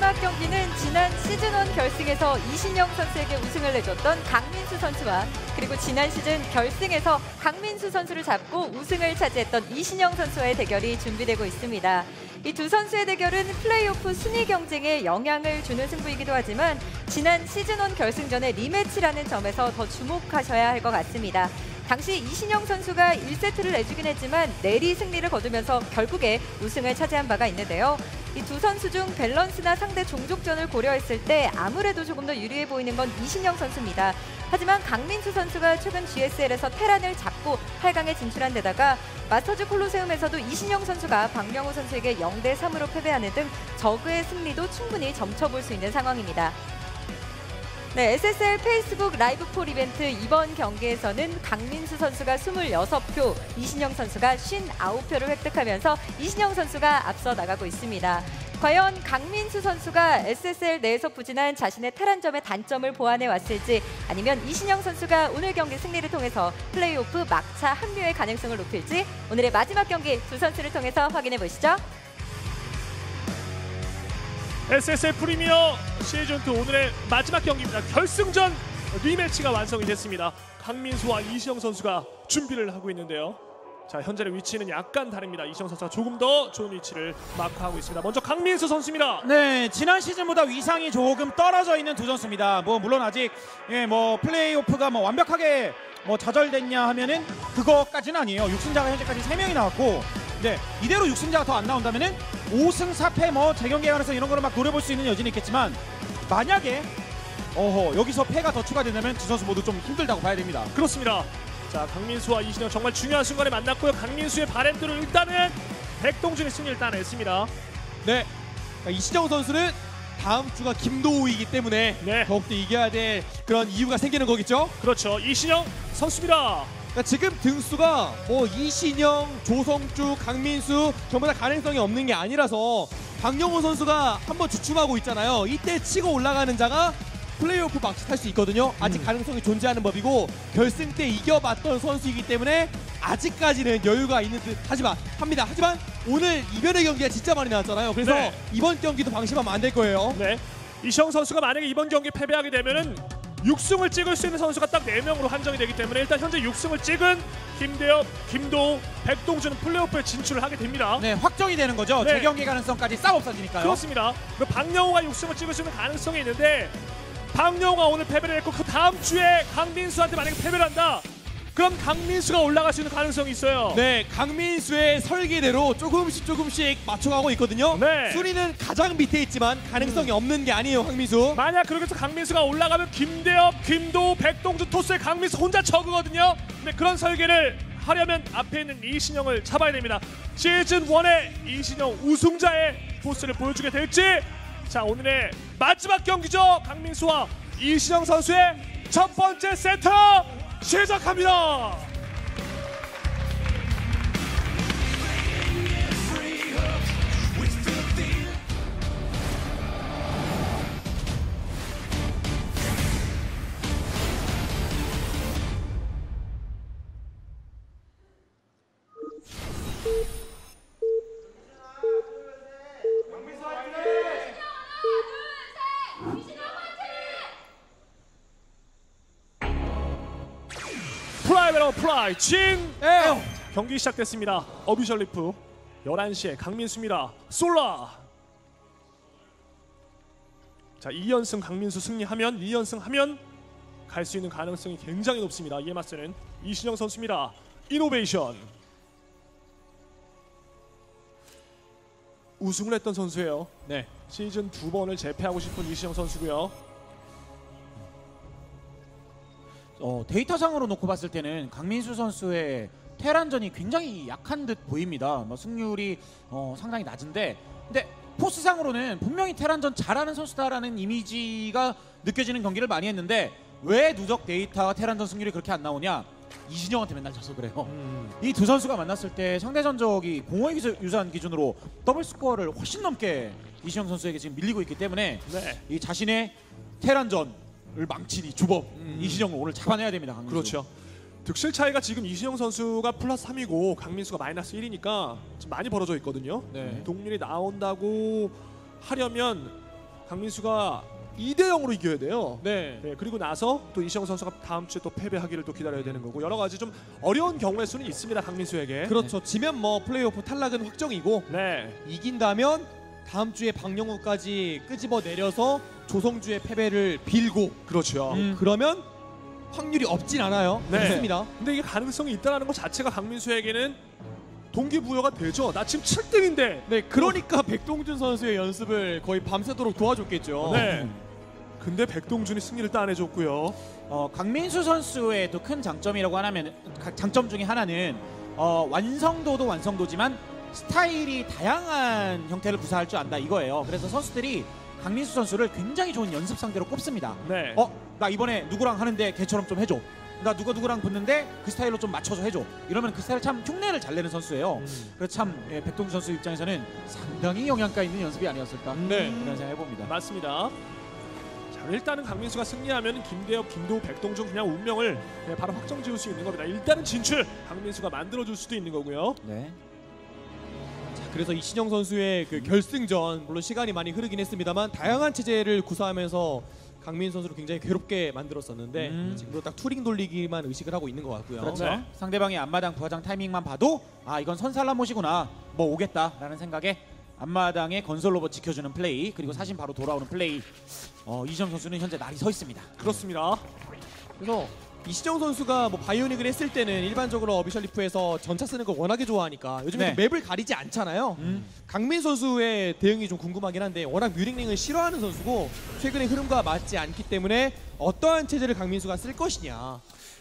마지막 경기는 지난 시즌1 결승에서 이신영 선수에게 우승을 내줬던 강민수 선수와 그리고 지난 시즌 결승에서 강민수 선수를 잡고 우승을 차지했던 이신영 선수와의 대결이 준비되고 있습니다. 이 두 선수의 대결은 플레이오프 순위 경쟁에 영향을 주는 승부이기도 하지만 지난 시즌1 결승전의 리매치라는 점에서 더 주목하셔야 할 것 같습니다. 당시 이신영 선수가 1세트를 내주긴 했지만 내리 승리를 거두면서 결국에 우승을 차지한 바가 있는데요. 이 두 선수 중 밸런스나 상대 종족전을 고려했을 때 아무래도 조금 더 유리해 보이는 건 이신영 선수입니다. 하지만 강민수 선수가 최근 GSL에서 테란을 잡고 8강에 진출한 데다가 마스터즈 콜로세움에서도 이신영 선수가 박명호 선수에게 0대3으로 패배하는 등 저그의 승리도 충분히 점쳐볼 수 있는 상황입니다. 네, SSL 페이스북 라이브 폴 이벤트 이번 경기에서는 강민수 선수가 26표, 이신영 선수가 59표를 획득하면서 이신영 선수가 앞서 나가고 있습니다. 과연 강민수 선수가 SSL 내에서 부진한 자신의 테란점의 단점을 보완해 왔을지 아니면 이신영 선수가 오늘 경기 승리를 통해서 플레이오프 막차 합류의 가능성을 높일지 오늘의 마지막 경기 두 선수를 통해서 확인해 보시죠. SSL 프리미어 시즌2 오늘의 마지막 경기입니다. 결승전 리매치가 완성이 됐습니다. 강민수와 이신영 선수가 준비를 하고 있는데요. 자, 현재의 위치는 약간 다릅니다. 이신영 선수가 조금 더 좋은 위치를 마크하고 있습니다. 먼저 강민수 선수입니다. 네, 지난 시즌보다 위상이 조금 떨어져 있는 두 선수입니다. 물론 아직 플레이오프가 완벽하게 좌절됐냐 하면은 그거까지는 아니에요. 6승자가 현재까지 3명이 나왔고, 네, 이대로 6승자가 더 안 나온다면은 5승 4패 재경기에 관해서 이런 거를 막 노려볼 수 있는 여지는 있겠지만 만약에 여기서 패가 더 추가된다면 두 선수 모두 좀 힘들다고 봐야 됩니다. 그렇습니다. 자, 강민수와 이신영 정말 중요한 순간에 만났고요. 강민수의 바렌드로 일단은 백동준의 승리를 따냈습니다. 네, 이신영 선수는 다음 주가 김도우이기 때문에 네. 더욱더 이겨야 될 그런 이유가 생기는 거겠죠? 그렇죠. 이신영 선수입니다. 그러니까 지금 등수가 이신영, 조성주, 강민수 전부 다 가능성이 없는 게 아니라서 박영호 선수가 한번 주춤하고 있잖아요. 이때 치고 올라가는 자가 플레이오프 막시 탈 수 있거든요. 아직 가능성이 존재하는 법이고 결승 때 이겨봤던 선수이기 때문에 아직까지는 여유가 있는 듯 합니다. 하지만 오늘 이변의 경기가 진짜 많이 나왔잖아요. 그래서 네. 이번 경기도 방심하면 안 될 거예요. 네, 이신영 선수가 만약에 이번 경기 패배하게 되면은 6승을 찍을 수 있는 선수가 딱 4명으로 한정이 되기 때문에 일단 현재 6승을 찍은 김대엽, 김도우, 백동준은 플레이오프에 진출을 하게 됩니다. 네, 확정이 되는 거죠. 네. 재경기 가능성까지 싹 없어지니까요. 그렇습니다. 박영호가 6승을 찍을 수 있는 가능성이 있는데 박영호가 오늘 패배를 했고 그 다음 주에 강민수한테 만약에 패배를 한다. 그럼 강민수가 올라갈 수 있는 가능성이 있어요. 네, 강민수의 설계대로 조금씩 맞춰가고 있거든요. 네. 순위는 가장 밑에 있지만 가능성이 없는 게 아니에요, 강민수. 만약 그렇게 해서 강민수가 올라가면 김대엽, 김도우, 백동준 토스의 강민수 혼자 적거든요. 근데 그런 설계를 하려면 앞에 있는 이신영을 잡아야 됩니다. 시즌1의 이신영 우승자의 포스를 보여주게 될지. 자, 오늘의 마지막 경기죠. 강민수와 이신영 선수의 첫 번째 세트 시작합니다. 플라이 진 경기 시작됐습니다. 어비셜 리프 11시에 강민수입니다. 솔라. 자, 2연승 강민수 승리하면 2연승 하면 갈 수 있는 가능성이 굉장히 높습니다. 이에 맞서는 이신영 선수입니다. 이노베이션. 우승을 했던 선수예요. 네, 시즌 2번을 재패하고 싶은 이신영 선수고요. 데이터상으로 놓고 봤을 때는 강민수 선수의 테란전이 굉장히 약한 듯 보입니다. 승률이 상당히 낮은데, 근데 포스상으로는 분명히 테란전 잘하는 선수다라는 이미지가 느껴지는 경기를 많이 했는데 왜 누적 데이터와 테란전 승률이 그렇게 안 나오냐? 이신영한테 맨날 져서 그래요. 이 두 선수가 만났을 때 상대 전적이 공허의 유산 기준으로 더블 스코어를 훨씬 넘게 이신영 선수에게 지금 밀리고 있기 때문에 네. 이 자신의 테란전 을 망친 이 주범 이신영을 오늘 잡아내야 됩니다. 강민수. 그렇죠. 득실 차이가 지금 이신영 선수가 플러스 3이고 강민수가 마이너스 1이니까 좀 많이 벌어져 있거든요. 네. 동률이 나온다고 하려면 강민수가 2대0으로 이겨야 돼요. 네. 네, 그리고 나서 또 이시영 선수가 다음 주에 또 패배하기를 또 기다려야 되는 거고 여러 가지 좀 어려운 경우의 수는 있습니다. 강민수에게. 그렇죠. 지면 뭐 플레이오프 탈락은 확정이고 네. 이긴다면 다음 주에 박영우까지 끄집어 내려서 조성주의 패배를 빌고 그렇죠. 그러면 확률이 없진 않아요. 네. 있습니다. 근데 이게 가능성이 있다는 것 자체가 강민수에게는 동기부여가 되죠. 나 지금 7등인데. 네, 그러니까 백동준 선수의 연습을 거의 밤새도록 도와줬겠죠. 네. 근데 백동준이 승리를 따내줬고요. 강민수 선수의 또 큰 장점이라고 하면 장점 중에 하나는 완성도도 완성도지만 스타일이 다양한 형태를 구사할 줄 안다 이거예요. 그래서 선수들이 강민수 선수를 굉장히 좋은 연습 상대로 꼽습니다. 네. 나 이번에 누구랑 하는데 걔처럼 좀 해줘. 나 누구랑 붙는데 그 스타일로 좀 맞춰서 해줘. 이러면 그 스타일 참 흉내를 잘 내는 선수예요. 그래서 참 백동준 선수 입장에서는 상당히 영양가 있는 연습이 아니었을까 네. 그런 생각 해봅니다. 맞습니다. 자, 일단은 강민수가 승리하면 김대엽, 김도우, 백동준 그냥 운명을 바로 확정 지을 수 있는 겁니다. 일단은 진출 강민수가 만들어줄 수도 있는 거고요. 네. 그래서 이신영 선수의 그 결승전 물론 시간이 많이 흐르긴 했습니다만 다양한 체제를 구사하면서 강민 선수를 굉장히 괴롭게 만들었었는데 지금도 딱 투링 돌리기만 의식을 하고 있는 것 같고요. 그렇죠. 네. 상대방의 앞마당 부하장 타이밍만 봐도 이건 선살라못이구나 뭐 오겠다라는 생각에 앞마당에 건설 로봇 지켜주는 플레이 그리고 사신 바로 돌아오는 플레이 이시영 선수는 현재 날이 서 있습니다. 그렇습니다. 그래서 이시정 선수가 뭐 바이오닉을 했을 때는 일반적으로 어비셜리프에서 전차 쓰는 걸 워낙에 좋아하니까 요즘에 네. 또 맵을 가리지 않잖아요. 강민 선수의 대응이 좀 궁금하긴 한데 워낙 뮤링링을 싫어하는 선수고 최근의 흐름과 맞지 않기 때문에 어떠한 체제를 강민수가 쓸 것이냐.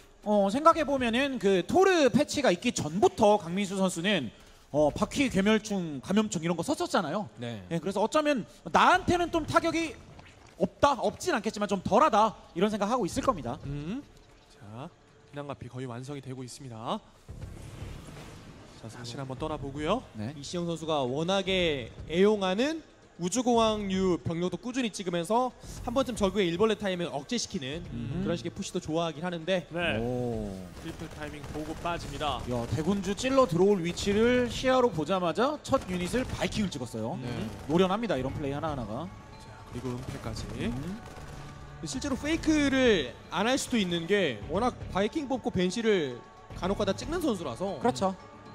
생각해보면은 그 토르 패치가 있기 전부터 강민수 선수는 바퀴 괴멸충, 감염충 이런 거 썼었잖아요. 네. 예, 그래서 어쩌면 나한테는 좀 타격이 없진 않겠지만 좀 덜하다 이런 생각하고 있을 겁니다. 자, 비난가피 거의 완성이 되고 있습니다. 자, 사실 한번 떠나보고요. 네. 이시영 선수가 워낙에 애용하는 우주공항류 병력도 꾸준히 찍으면서 한 번쯤 적의 일벌레 타임을 억제시키는 그런 식의 푸시도 좋아하긴 하는데 네. 오. 트리플 타이밍 보고 빠집니다. 야, 대군주 찔러 들어올 위치를 시야로 보자마자 첫 유닛을 바이킹을 찍었어요. 네. 노련합니다 이런 플레이 하나하나가. 그리고 은폐까지. 실제로 페이크를 안 할 수도 있는 게 워낙 바이킹 뽑고 벤시를 간혹가다 찍는 선수라서 그렇죠.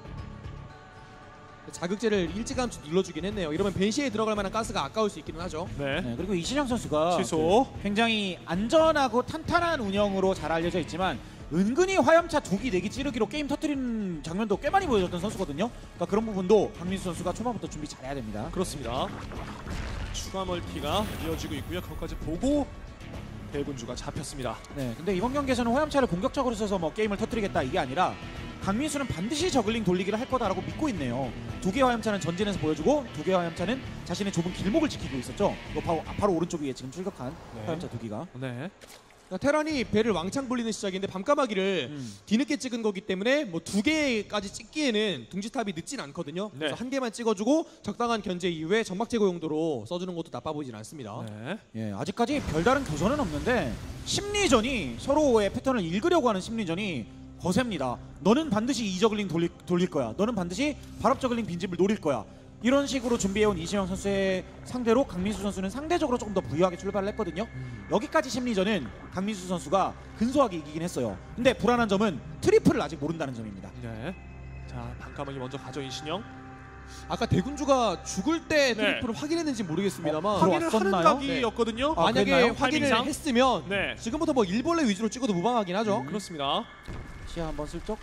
자극제를 일찌감치 눌러주긴 했네요. 이러면 벤시에 들어갈 만한 가스가 아까울 수 있기는 하죠. 네. 네, 그리고 이신영 선수가 취소. 굉장히 안전하고 탄탄한 운영으로 잘 알려져 있지만 은근히 화염차 2기 4기 찌르기로 게임 터뜨리는 장면도 꽤 많이 보여줬던 선수거든요. 그러니까 그런 부분도 강민수 선수가 초반부터 준비 잘해야 됩니다. 그렇습니다. 추가 멀티가 이어지고 있고요. 그것까지 보고 대군주가 잡혔습니다. 네, 근데 이번 경기에서는 화염차를 공격적으로 써서 뭐 게임을 터뜨리겠다 이게 아니라 강민수는 반드시 저글링 돌리기를 할 거다라고 믿고 있네요. 2개 화염차는 전진해서 보여주고 2개 화염차는 자신의 좁은 길목을 지키고 있었죠. 이거 바로 오른쪽 위에 지금 출격한 네. 화염차 2기가. 네. 그러니까 테란이 배를 왕창 불리는 시작인데 밤까마귀를 뒤늦게 찍은 거기 때문에 뭐 2개까지 찍기에는 둥지탑이 늦진 않거든요. 네. 그래서 한 개만 찍어주고 적당한 견제 이후에 점막 제거 용도로 써주는 것도 나빠 보이진 않습니다. 네. 예, 아직까지 별다른 교전은 없는데 심리전이 서로의 패턴을 읽으려고 하는 심리전이 거셉니다. 너는 반드시 이 저글링 돌릴 거야. 너는 반드시 발업 저글링 빈집을 노릴 거야. 이런 식으로 준비해온 이시영 선수의 상대로 강민수 선수는 상대적으로 조금 더 부유하게 출발을 했거든요. 여기까지 심리전은 강민수 선수가 근소하게 이기긴 했어요. 근데 불안한 점은 트리플을 아직 모른다는 점입니다. 네. 자, 반까마귀 먼저 가져 이신영. 아까 대군주가 죽을 때 네. 트리플을 확인했는지 모르겠습니다만 확인을 하는 들어왔었나요? 각이었거든요. 만약에 그랬나요? 확인을 타이밍상? 했으면 네. 지금부터 뭐 일벌레 위주로 찍어도 무방하긴 하죠. 그렇습니다. 시야 한번 슬쩍.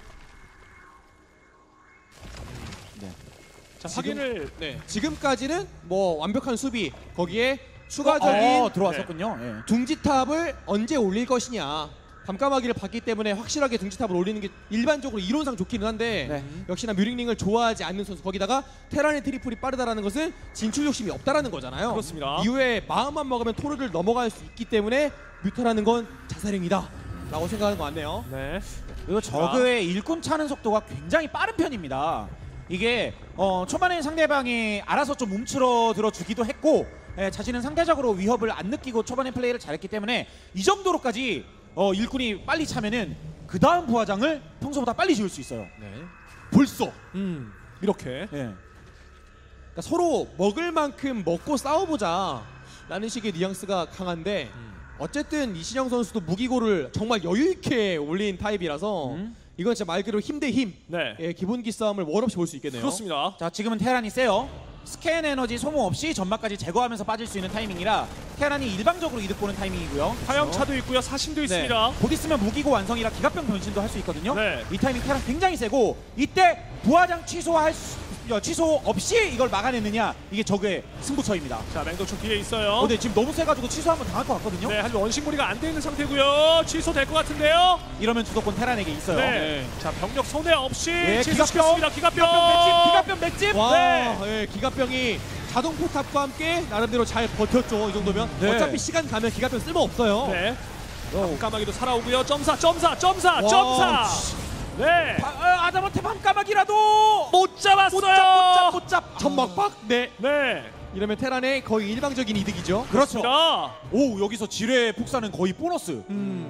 네. 자, 지금- 확인을 네. 지금까지는 뭐 완벽한 수비 거기에 추가적인 들어왔었군요. 예. 둥지탑을 언제 올릴 것이냐. 밤까마귀를 봤기 때문에 확실하게 둥지탑을 올리는 게 일반적으로 이론상 좋기는 한데 네. 역시나 뮤링링을 좋아하지 않는 선수 거기다가 테란의 트리플이 빠르다라는 것은 진출 욕심이 없다라는 거잖아요. 그렇습니다. 이후에 마음만 먹으면 토르를 넘어갈 수 있기 때문에 뮤타라는 건 자살행위다 라고 생각하는 것 같네요. 네. 그리고 저그의 일꾼 차는 속도가 굉장히 빠른 편입니다. 이게 초반에 상대방이 알아서 좀 움츠러들어 주기도 했고 자신은 상대적으로 위협을 안 느끼고 초반에 플레이를 잘했기 때문에 이 정도로까지 일꾼이 빨리 차면은 그 다음 부하장을 평소보다 빨리 지을 수 있어요. 네. 벌써. 이렇게. 예. 그러니까 서로 먹을 만큼 먹고 싸워보자 라는 식의 뉘앙스가 강한데 어쨌든 이신영 선수도 무기고를 정말 여유 있게 올린 타입이라서 이건 진짜 말 그대로 힘 대 힘. 네. 예, 기본기 싸움을 월없이 볼 수 있겠네요. 그렇습니다. 자, 지금은 테란이 세요. 스캔 에너지 소모 없이 점막까지 제거하면서 빠질 수 있는 타이밍이라 테란이 일방적으로 이득 보는 타이밍이고요. 화염차도 있고요. 사신도 있습니다. 곧 있으면 무기고 완성이라 기갑병 변신도 할 수 있거든요. 네. 이 타이밍 테란 굉장히 세고 이때 부하장 취소 없이 이걸 막아내느냐 이게 적의 승부처입니다. 자, 맹독충 뒤에 있어요. 근데 지금 너무 세가지고 취소하면 당할 것 같거든요. 네, 하지만 원심무리가 안 돼 있는 상태고요. 취소될 것 같은데요. 이러면 주도권 테란에게 있어요. 네. 자, 병력 손해 없이 예, 취소시켰습니다. 기갑병. 기갑병 맷집. 와, 네. 예, 기갑병이 자동 포탑과 함께 나름대로 잘 버텼죠. 이 정도면 네. 어차피 시간 가면 기갑병 쓸모 없어요. 네. 까마귀도 살아오고요. 점사. 와, 네. 아다모테 밤까마귀라도 못 잡았어요. 못 잡. 천막박. 네. 네. 이러면 테란의 거의 일방적인 이득이죠. 그렇죠. 자, 오, 여기서 지뢰 폭사는 거의 보너스.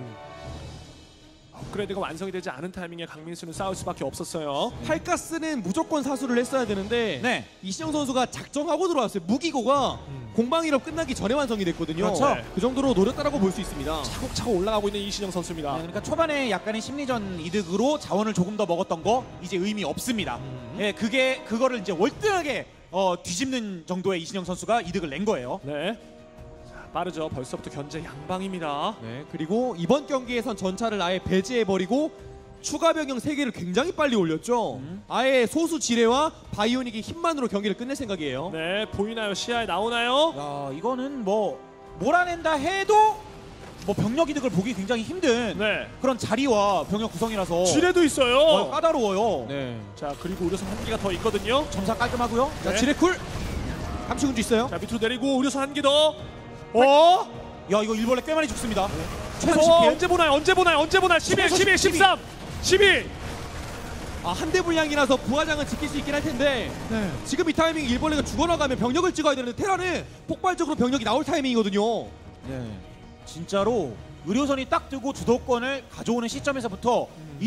업그레이드가 완성이 되지 않은 타이밍에 강민수는 싸울 수밖에 없었어요. 팔가스는 무조건 사수를 했어야 되는데 네. 이신영 선수가 작정하고 들어왔어요. 무기고가 공방일업 끝나기 전에 완성이 됐거든요. 그렇죠. 네. 그 정도로 노렸다라고 볼 수 있습니다. 차곡차곡 올라가고 있는 이신영 선수입니다. 네, 그러니까 초반에 약간의 심리전 이득으로 자원을 조금 더 먹었던 거 이제 의미 없습니다. 예, 그거를 이제 월등하게 뒤집는 정도의 이신영 선수가 이득을 낸 거예요. 네. 자, 빠르죠. 벌써부터 견제 양방입니다. 네, 그리고 이번 경기에선 전차를 아예 배제해버리고 추가 병영 3개를 굉장히 빨리 올렸죠. 아예 소수 지뢰와 바이오닉의 힘만으로 경기를 끝낼 생각이에요. 네, 보이나요? 시야에 나오나요? 야, 이거는 뭐 몰아낸다 해도 뭐 병력 이득을 보기 굉장히 힘든 네. 그런 자리와 병력 구성이라서 지뢰도 있어요. 까다로워요. 네. 자, 그리고 의료선 한 개가 더 있거든요. 점사 깔끔하고요. 자, 네. 지뢰쿨 감시군주 있어요. 자, 밑으로 내리고 의료선 한 개 더. 야, 이거 일벌레 꽤 많이 죽습니다. 최소 최소 언제 보나요? 11, 12, 13, 12. 한 대 분량이라서 부하장은 지킬 수 있긴 할 텐데 지금 이 타이밍 일벌레가 죽어나가면 병력을 찍어야 되는데 테라는 폭발적으로 병력이 나올 타이밍이거든요. 네. 진짜로 의료선이 딱 뜨고 주도권을 가져오는 시점에서부터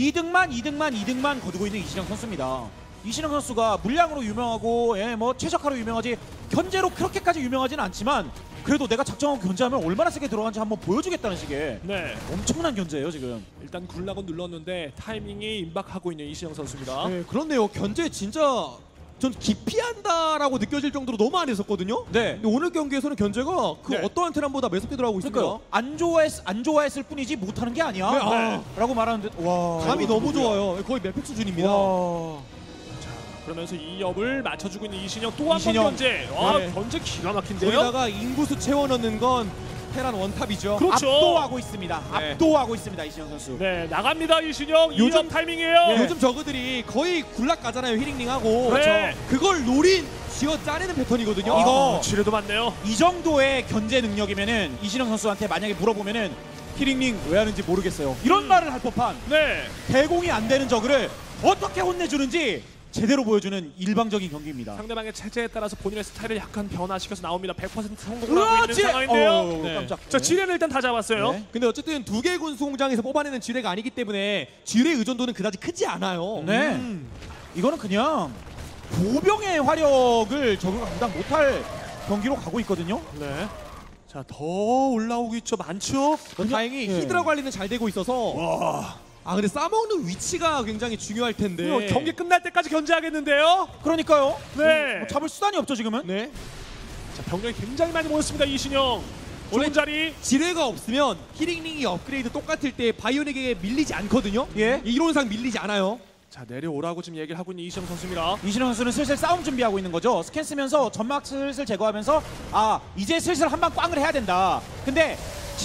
이득만 거두고 있는 이신영 선수입니다. 이신영 선수가 물량으로 유명하고 뭐 최적화로 유명하지 견제로 그렇게까지 유명하지는 않지만 그래도 내가 작정하고 견제하면 얼마나 세게 들어가는지 한번 보여주겠다는 식의 네. 엄청난 견제예요 지금. 일단 굴락은 눌렀는데 타이밍이 임박하고 있는 이시영 선수입니다. 네, 그렇네요. 견제 진짜 전 기피한다라고 느껴질 정도로 너무 안 했었거든요. 네. 근데 오늘 경기에서는 견제가 그 네. 어떠한 테란보다 매섭게 들어가고 있습니다. 그러니까요. 안 좋아했을 뿐이지 못하는 게 아니야. 네, 라고 말하는데 와. 감이 이거 너무 누구야? 좋아요. 거의 맵팩 수준입니다. 와. 그러면서 이 업을 맞춰주고 있는 이신영 또 한 번 이신영. 견제. 와, 네. 견제 기가 막힌데요. 거기다가 인구수 채워 넣는 건 테란 원탑이죠. 그렇죠. 압도하고 있습니다. 네. 압도하고 있습니다 이신영 선수. 네, 나갑니다 이신영. 요즘- 요즘 타이밍이에요. 네. 요즘 저그들이 거의 굴락 가잖아요. 힐링링하고. 그렇죠. 그걸 노린 쥐어 짜내는 패턴이거든요. 이거- 지뢰도 많네요. 이 정도의 견제 능력이면은 이신영 선수한테 만약에 물어보면은 히링링 왜 하는지 모르겠어요. 이런 말을 할 법한 네. 대공이 안 되는 저그를 어떻게 혼내주는지 제대로 보여주는 일방적인 경기입니다. 상대방의 체제에 따라서 본인의 스타일을 약간 변화시켜서 나옵니다. 100% 성공을 하고 있는 그렇지. 상황인데요. 네. 깜짝. 자, 지뢰는 일단 다 잡았어요. 네. 근데 어쨌든 두 개 군수 공장에서 뽑아내는 지뢰가 아니기 때문에 지뢰 의존도는 그다지 크지 않아요. 네. 이거는 그냥 보병의 화력을 저그가 감당 못할 경기로 가고 있거든요. 네. 자, 더 올라오고 있죠. 많죠. 다행히 예. 히드라 관리는 잘 되고 있어서 와. 근데 싸먹는 위치가 굉장히 중요할 텐데. 이거 경기 끝날 때까지 견제하겠는데요. 그러니까요. 네. 뭐 잡을 수단이 없죠 지금은. 네. 자, 병력이 굉장히 많이 모였습니다. 이신영. 원래- 좋은 자리. 지뢰가 없으면 히링링이 업그레이드 똑같을 때 바이오닉에게 밀리지 않거든요. 예. 이론상 밀리지 않아요. 자, 내려오라고 지금 얘기를 하고 있는 이신영 선수입니다. 이신영 선수는 슬슬 싸움 준비하고 있는 거죠. 스캔 쓰면서 점막 슬슬 제거하면서 이제 슬슬 한 방 꽝을 해야 된다. 근데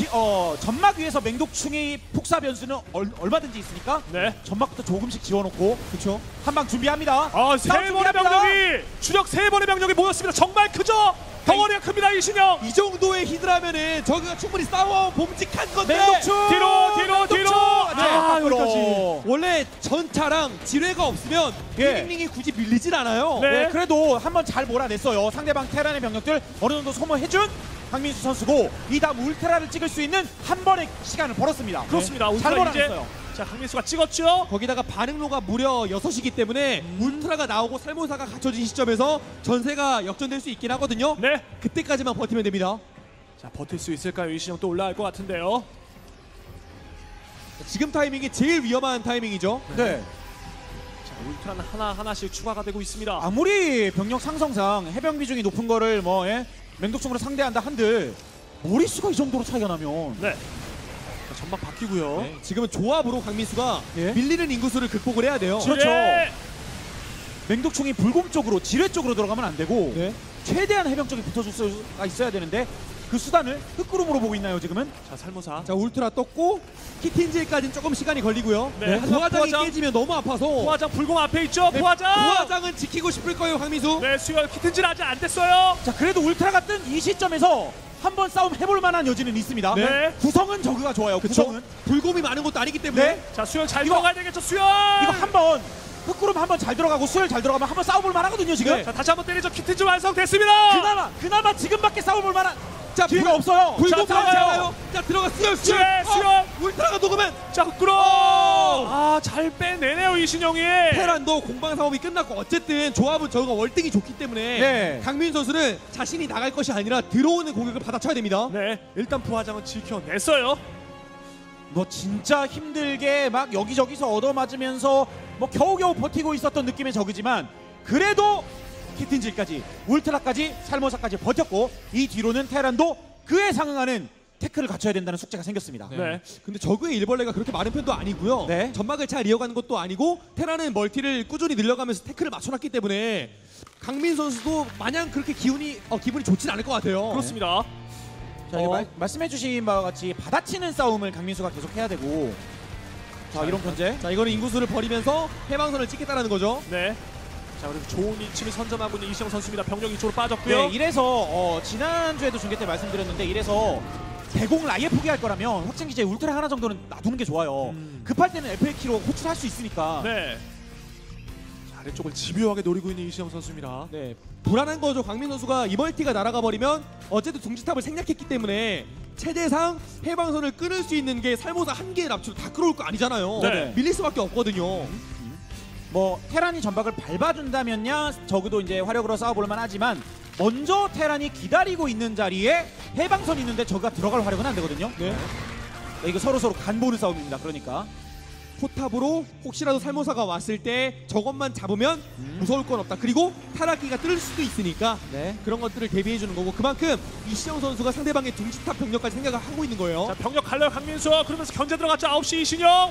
점막 위에서 맹독충이 폭사 변수는 얼마든지 있으니까 네. 점막부터 조금씩 지워놓고 그렇죠. 한 방 준비합니다. 세 싸움 번의 준비합니다. 병력이 주력 3번의 병력이 모였습니다. 정말 크죠? 덩어리가 큽니다. 이신영. 이 정도의 히드라면은 저기가 충분히 싸워 봄직한 건데. 맹독충 뒤로. 여기까지. 원래 전차랑 지뢰가 없으면 예. 히링링이 굳이 밀리진 않아요. 네. 네, 그래도 한번 잘 몰아냈어요. 상대방 테란의 병력들 어느 정도 소모해준 강민수 선수고 이 다음 울트라를 찍을 수 있는 한 번의 시간을 벌었습니다. 그렇습니다. 네. 잘 울트라 이제 몰아냈어요. 자, 강민수가 찍었죠. 거기다가 반응로가 무려 6이기 때문에 울트라가 나오고 살모사가 갖춰진 시점에서 전세가 역전될 수 있긴 하거든요. 네. 그때까지만 버티면 됩니다. 자, 버틸 수 있을까요? 이신영 또 올라갈 것 같은데요. 지금 타이밍이 제일 위험한 타이밍이죠. 네. 자, 울트라는 하나하나씩 추가가 되고 있습니다. 아무리 병력 상성상 해병 비중이 높은 거를 뭐 맹독충으로 상대한다 한들 머릿수가 이 정도로 차이가 나면 네. 자, 전막 바뀌고요. 네, 지금은 조합으로 강민수가 예? 밀리는 인구수를 극복을 해야 돼요. 그렇죠. 예. 맹독충이 불곰 쪽으로 지뢰 쪽으로 들어가면 안 되고 네. 최대한 해병 쪽에 붙어줄 수가 있어야 되는데 그 수단을 흑구름으로 보고 있나요 지금은? 자, 살모사. 자 울트라 떴고 키틴즈까지는 조금 시간이 걸리고요. 네, 부화장이 부화장. 깨지면 너무 아파서 부화장 불공 앞에 있죠. 네, 부화장. 부화장은 지키고 싶을 거예요 강민수. 네, 수열 키튼질 아직 안 됐어요. 자 그래도 울트라가 뜬 이 시점에서 한번 싸움 해볼 만한 여지는 있습니다. 네. 구성은 저그가 좋아요. 그쵸? 구성은 불곰이 많은 것도 아니기 때문에 네. 자, 수열 잘 이거- 들어가야 되겠죠. 수열. 이거 한번 흑구름 한번 잘 들어가고 수열 잘 들어가면 한번 싸워볼 만하거든요 지금. 네. 자, 다시 한번 때리죠. 키튼질 완성됐습니다. 그나마 지금밖에 싸워볼 만한 자 기회가 없어요. 불곰 자, 나오잖아요. 자 들어가 수열 수열. 네, 수열. 울트라가 녹으면 자, 끌어. 오! 아, 잘 빼내네요 이신영이. 테란도 공방 상업이 끝났고 어쨌든 조합은 저희가 월등히 좋기 때문에 네. 강민 선수는 자신이 나갈 것이 아니라 들어오는 공격을 받아쳐야 됩니다. 네, 일단 부화장은 지켜냈어요. 뭐 진짜 힘들게 막 여기저기서 얻어맞으면서 뭐 겨우겨우 버티고 있었던 느낌의 저그지만 그래도 키틴질까지 울트라까지 살모사까지 버텼고 이 뒤로는 테란도 그에 상응하는 태클을 갖춰야 된다는 숙제가 생겼습니다. 네. 근데 저그의 일벌레가 그렇게 많은 편도 아니고요. 네. 점막을 잘 이어가는 것도 아니고 테라는 멀티를 꾸준히 늘려가면서 태클을 맞춰놨기 때문에 강민 선수도 마냥 그렇게 기분이 좋진 않을 것 같아요. 그렇습니다. 자, 이제 말씀해주신 바와 같이 받아치는 싸움을 강민수가 계속 해야 되고 자 이런 견제 자 이거는 인구수를 버리면서 해방선을 찍겠다라는 거죠. 네. 자, 그리고 좋은 위치를 선점하고 있는 이시영 선수입니다. 병력 이쪽으로 빠졌고요. 네, 이래서 지난주에도 중계 때 말씀드렸는데 이래서 대공을 아예 포기할 거라면 확장기지에 울트라 하나 정도는 놔두는 게 좋아요. 급할 때는 FA키로 호출할 수 있으니까. 네. 자, 아래쪽을 집요하게 노리고 있는 이시영 선수입니다. 네, 불안한 거죠. 강민 선수가 이 멀티가 날아가 버리면 어쨌든 둥지탑을 생략했기 때문에 최대상 해방선을 끊을 수 있는 게 살모사 한 개의 납치로 다 끌어올 거 아니잖아요. 네. 밀릴 수밖에 없거든요. 뭐 테란이 전박을 밟아준다면야 적어도 이제 화력으로 싸워볼만 하지만 먼저 테란이 기다리고 있는 자리에 해방선이 있는데 저가 들어갈 화력은 안 되거든요. 네. 네, 이거 서로 간보는 싸움입니다. 그러니까 포탑으로 혹시라도 살모사가 왔을 때 저것만 잡으면 무서울 건 없다. 그리고 타락기가 뜰 수도 있으니까 네. 그런 것들을 대비해 주는 거고 그만큼 이시영 선수가 상대방의 둥지탑 병력까지 생각을 하고 있는 거예요. 자, 병력 갈려요 강민수. 그러면서 견제 들어갔죠. 9시 이신영.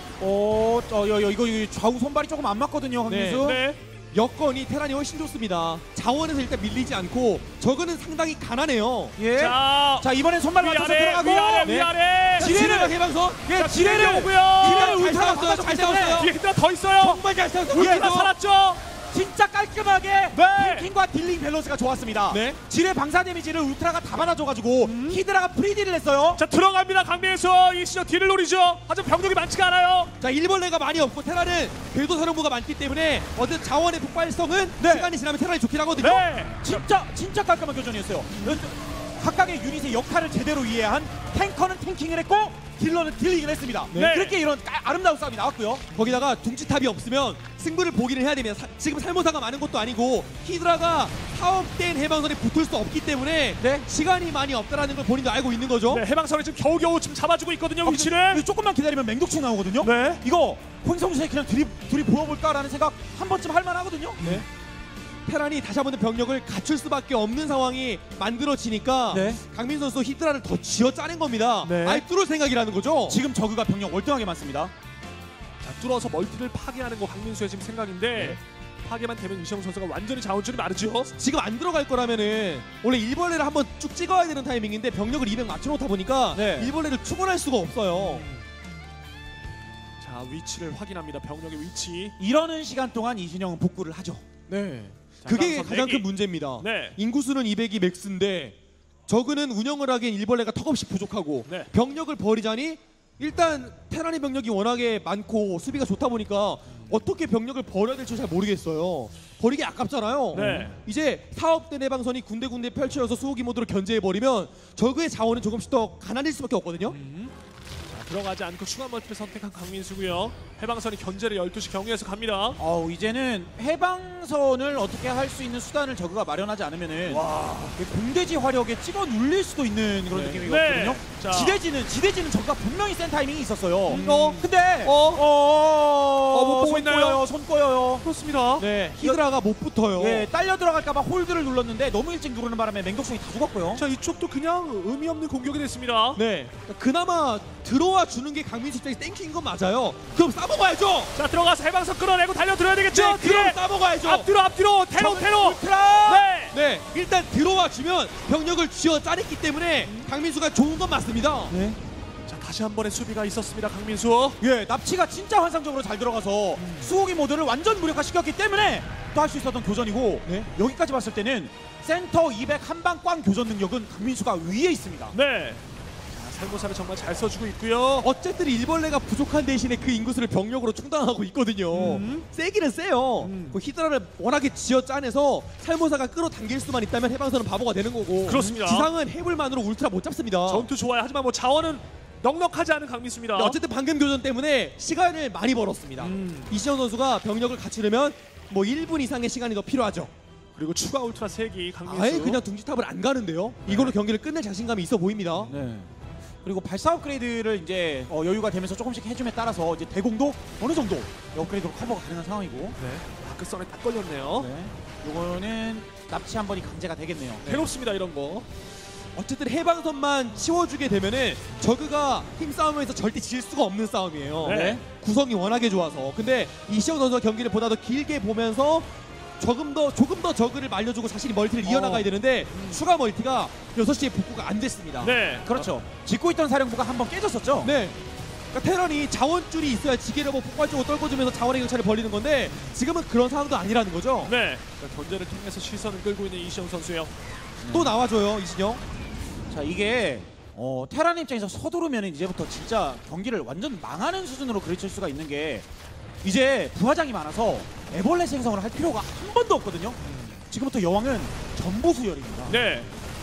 이거 좌우 손발이 조금 안 맞거든요, 강민수. 네. 여건이 테란이 훨씬 좋습니다. 자원에서 일단 밀리지 않고 저거는 상당히 가난해요. 예. 자, 자 이번엔 손발 맞춰서 위아래, 들어가고 위아래, 네. 위아래. 지뢰를 해방선. 예, 자, 지뢰를 오고요. 지뢰를 잘 울트라가 싸웠어요. 잘 막아줬기 때문에 싸웠어요. 뒤에 힌트가 더 있어요. 정말 잘 싸웠어요. 울트라 살았죠. 진짜 깔끔하게 네. 딜킹과 딜링 밸런스가 좋았습니다. 네. 지뢰 방사 데미지를 울트라가 다 받아줘가지고 히드라가 프리딜을 했어요. 자, 들어갑니다 강민수. 이신영 뒤를 노리죠. 하지만 병력이 많지가 않아요. 자 일벌레가 많이 없고 테란은 궤도사령부가 많기 때문에 어쨌든 자원의 폭발성은 네. 시간이 지나면 테란이 좋긴 하거든요. 네. 진짜 깔끔한 교전이었어요. 각각의 유닛의 역할을 제대로 이해한 탱커는 탱킹을 했고 딜러는 딜링을 했습니다. 네. 그렇게 이런 아름다운 싸움이 나왔고요. 거기다가 둥지탑이 없으면 승부를 보기는 해야 되면 지금 살모사가 많은 것도 아니고 히드라가 사업된 해방선에 붙을 수 없기 때문에 네. 시간이 많이 없다라는 걸 본인도 알고 있는 거죠. 네, 해방선이 지금 겨우겨우 지금 잡아주고 있거든요. 위치를. 이거 조금만 기다리면 맹독충 나오거든요. 네. 이거 홍성수에 그냥 둘이 보여볼까라는 생각 한 번쯤 할 만하거든요. 네. 테란이 다시 한번 병력을 갖출 수밖에 없는 상황이 만들어지니까 네. 강민 선수 히드라를 더 쥐어 짜낸 겁니다. 네. 아예 뚫을 생각이라는 거죠. 지금 저그가 병력 월등하게 많습니다. 자, 뚫어서 멀티를 파괴하는 거 강민수의 지금 생각인데 네. 파괴만 되면 이시영 선수가 완전히 자원줄이 마르죠. 지금 안 들어갈 거라면은 원래 일벌레를 한번 쭉 찍어야 되는 타이밍인데 병력을 200 맞춰놓다 보니까 네. 일벌레를 충원할 수가 없어요. 자, 위치를 확인합니다. 병력의 위치. 이러는 시간 동안 이신영은 복구를 하죠. 네. 자, 그게 해방선 가장 내기. 큰 문제입니다. 네. 인구수는 200이 맥스인데 저그는 운영을 하기엔 일벌레가 턱없이 부족하고 네. 병력을 버리자니 일단 테란의 병력이 워낙에 많고 수비가 좋다 보니까 어떻게 병력을 버려야 될지 잘 모르겠어요. 버리기 아깝잖아요. 네. 이제 사업된 해방선이 군데군데 펼쳐져서 수호기 모드로 견제해버리면 적의 자원은 조금씩 더 가난해질 수밖에 없거든요. 자, 들어가지 않고 추가 멀티를 선택한 강민수고요. 해방선이 견제를 12시 경유해서 갑니다. 이제는 해방선을 어떻게 할 수 있는 수단을 저그가 마련하지 않으면은 공대지 화력에 찍어 눌릴 수도 있는 그런 네. 느낌이거든요. 네. 자. 지대지는 저그가 분명히 센 타이밍이 있었어요. 근데 못 보고 손 있나요? 꼬여요, 손 꼬여요. 그렇습니다. 네, 히드라가 못 붙어요. 예, 딸려 들어갈까봐 홀드를 눌렀는데 너무 일찍 누르는 바람에 맹독충이 다 죽었고요. 자, 이쪽도 그냥 의미 없는 공격이 됐습니다. 네, 그나마 들어와 주는 게 강민수 입장에서 땡큐인 건 맞아요. 그럼 싸먹어야죠. 자, 들어가서 해방선 끌어내고 달려들어야 되겠죠. 네, 그럼 싸먹어야죠. 앞뒤로 테로. 울트라! 네. 네, 일단 들어와 주면 병력을 쥐어 짜냈기 때문에 강민수가 좋은 건 맞습니다. 네. 자, 다시 한 번의 수비가 있었습니다. 강민수. 예, 납치가 진짜 환상적으로 잘 들어가서 수호기 모드를 완전 무력화시켰기 때문에 또 할 수 있었던 교전이고 네. 여기까지 봤을 때는 센터 200 한방 꽝 교전 능력은 강민수가 위에 있습니다. 네. 자, 살모사를 정말 잘 써주고 있고요. 어쨌든 일벌레가 부족한 대신에 그 인구수를 병력으로 충당하고 있거든요. 세기는 세요. 그 히드라를 워낙에 쥐어 짜내서 살모사가 끌어당길 수만 있다면 해방선은 바보가 되는 거고. 그렇습니다. 지상은 해불만으로 울트라 못 잡습니다. 전투 좋아요. 하지만 뭐 자원은 넉넉하지 않은 강민수입니다. 네, 어쨌든 방금 교전 때문에 시간을 많이 벌었습니다. 이시영 선수가 병력을 갖추려면 뭐 1분 이상의 시간이 더 필요하죠. 그리고 추가 울트라 3기 강민수. 아예 그냥 둥지탑을 안 가는데요. 이걸로 경기를 끝낼 자신감이 있어 보입니다. 네. 그리고 발사 업그레이드를 이제 여유가 되면서 조금씩 해줌에 따라서 이제 대공도 어느 정도 업그레이드로 커버가 가능한 상황이고. 네. 마크선에 딱 걸렸네요. 네. 요거는 납치 한 번이 강제가 되겠네요. 괴롭습니다, 이런 거. 어쨌든 해방선만 치워주게 되면은 저그가 힘싸움에서 절대 질 수가 없는 싸움이에요. 네. 구성이 워낙에 좋아서. 근데 이시영 선수가 경기를 보다 더 길게 보면서 조금 더 저그를 말려주고 자신이 멀티를 이어나가야 되는데 추가 멀티가 6시에 복구가 안 됐습니다. 네. 그렇죠. 짓고 있던 사령부가 한 번 깨졌었죠. 네. 그러니까 테란이 자원줄이 있어야 지게를 뭐 폭발적으로 떨궈주면서 자원의 경차를 벌리는 건데 지금은 그런 상황도 아니라는 거죠. 네. 자, 견제를 통해서 시선을 끌고 있는 이시영 선수예요. 또 나와줘요 이신영. 자, 이게 테란 입장에서 서두르면 이제부터 진짜 경기를 완전 망하는 수준으로 그르칠 수가 있는 게 이제 부하장이 많아서 애벌레 생성을 할 필요가 한 번도 없거든요. 지금부터 여왕은 전부 수열입니다. 네.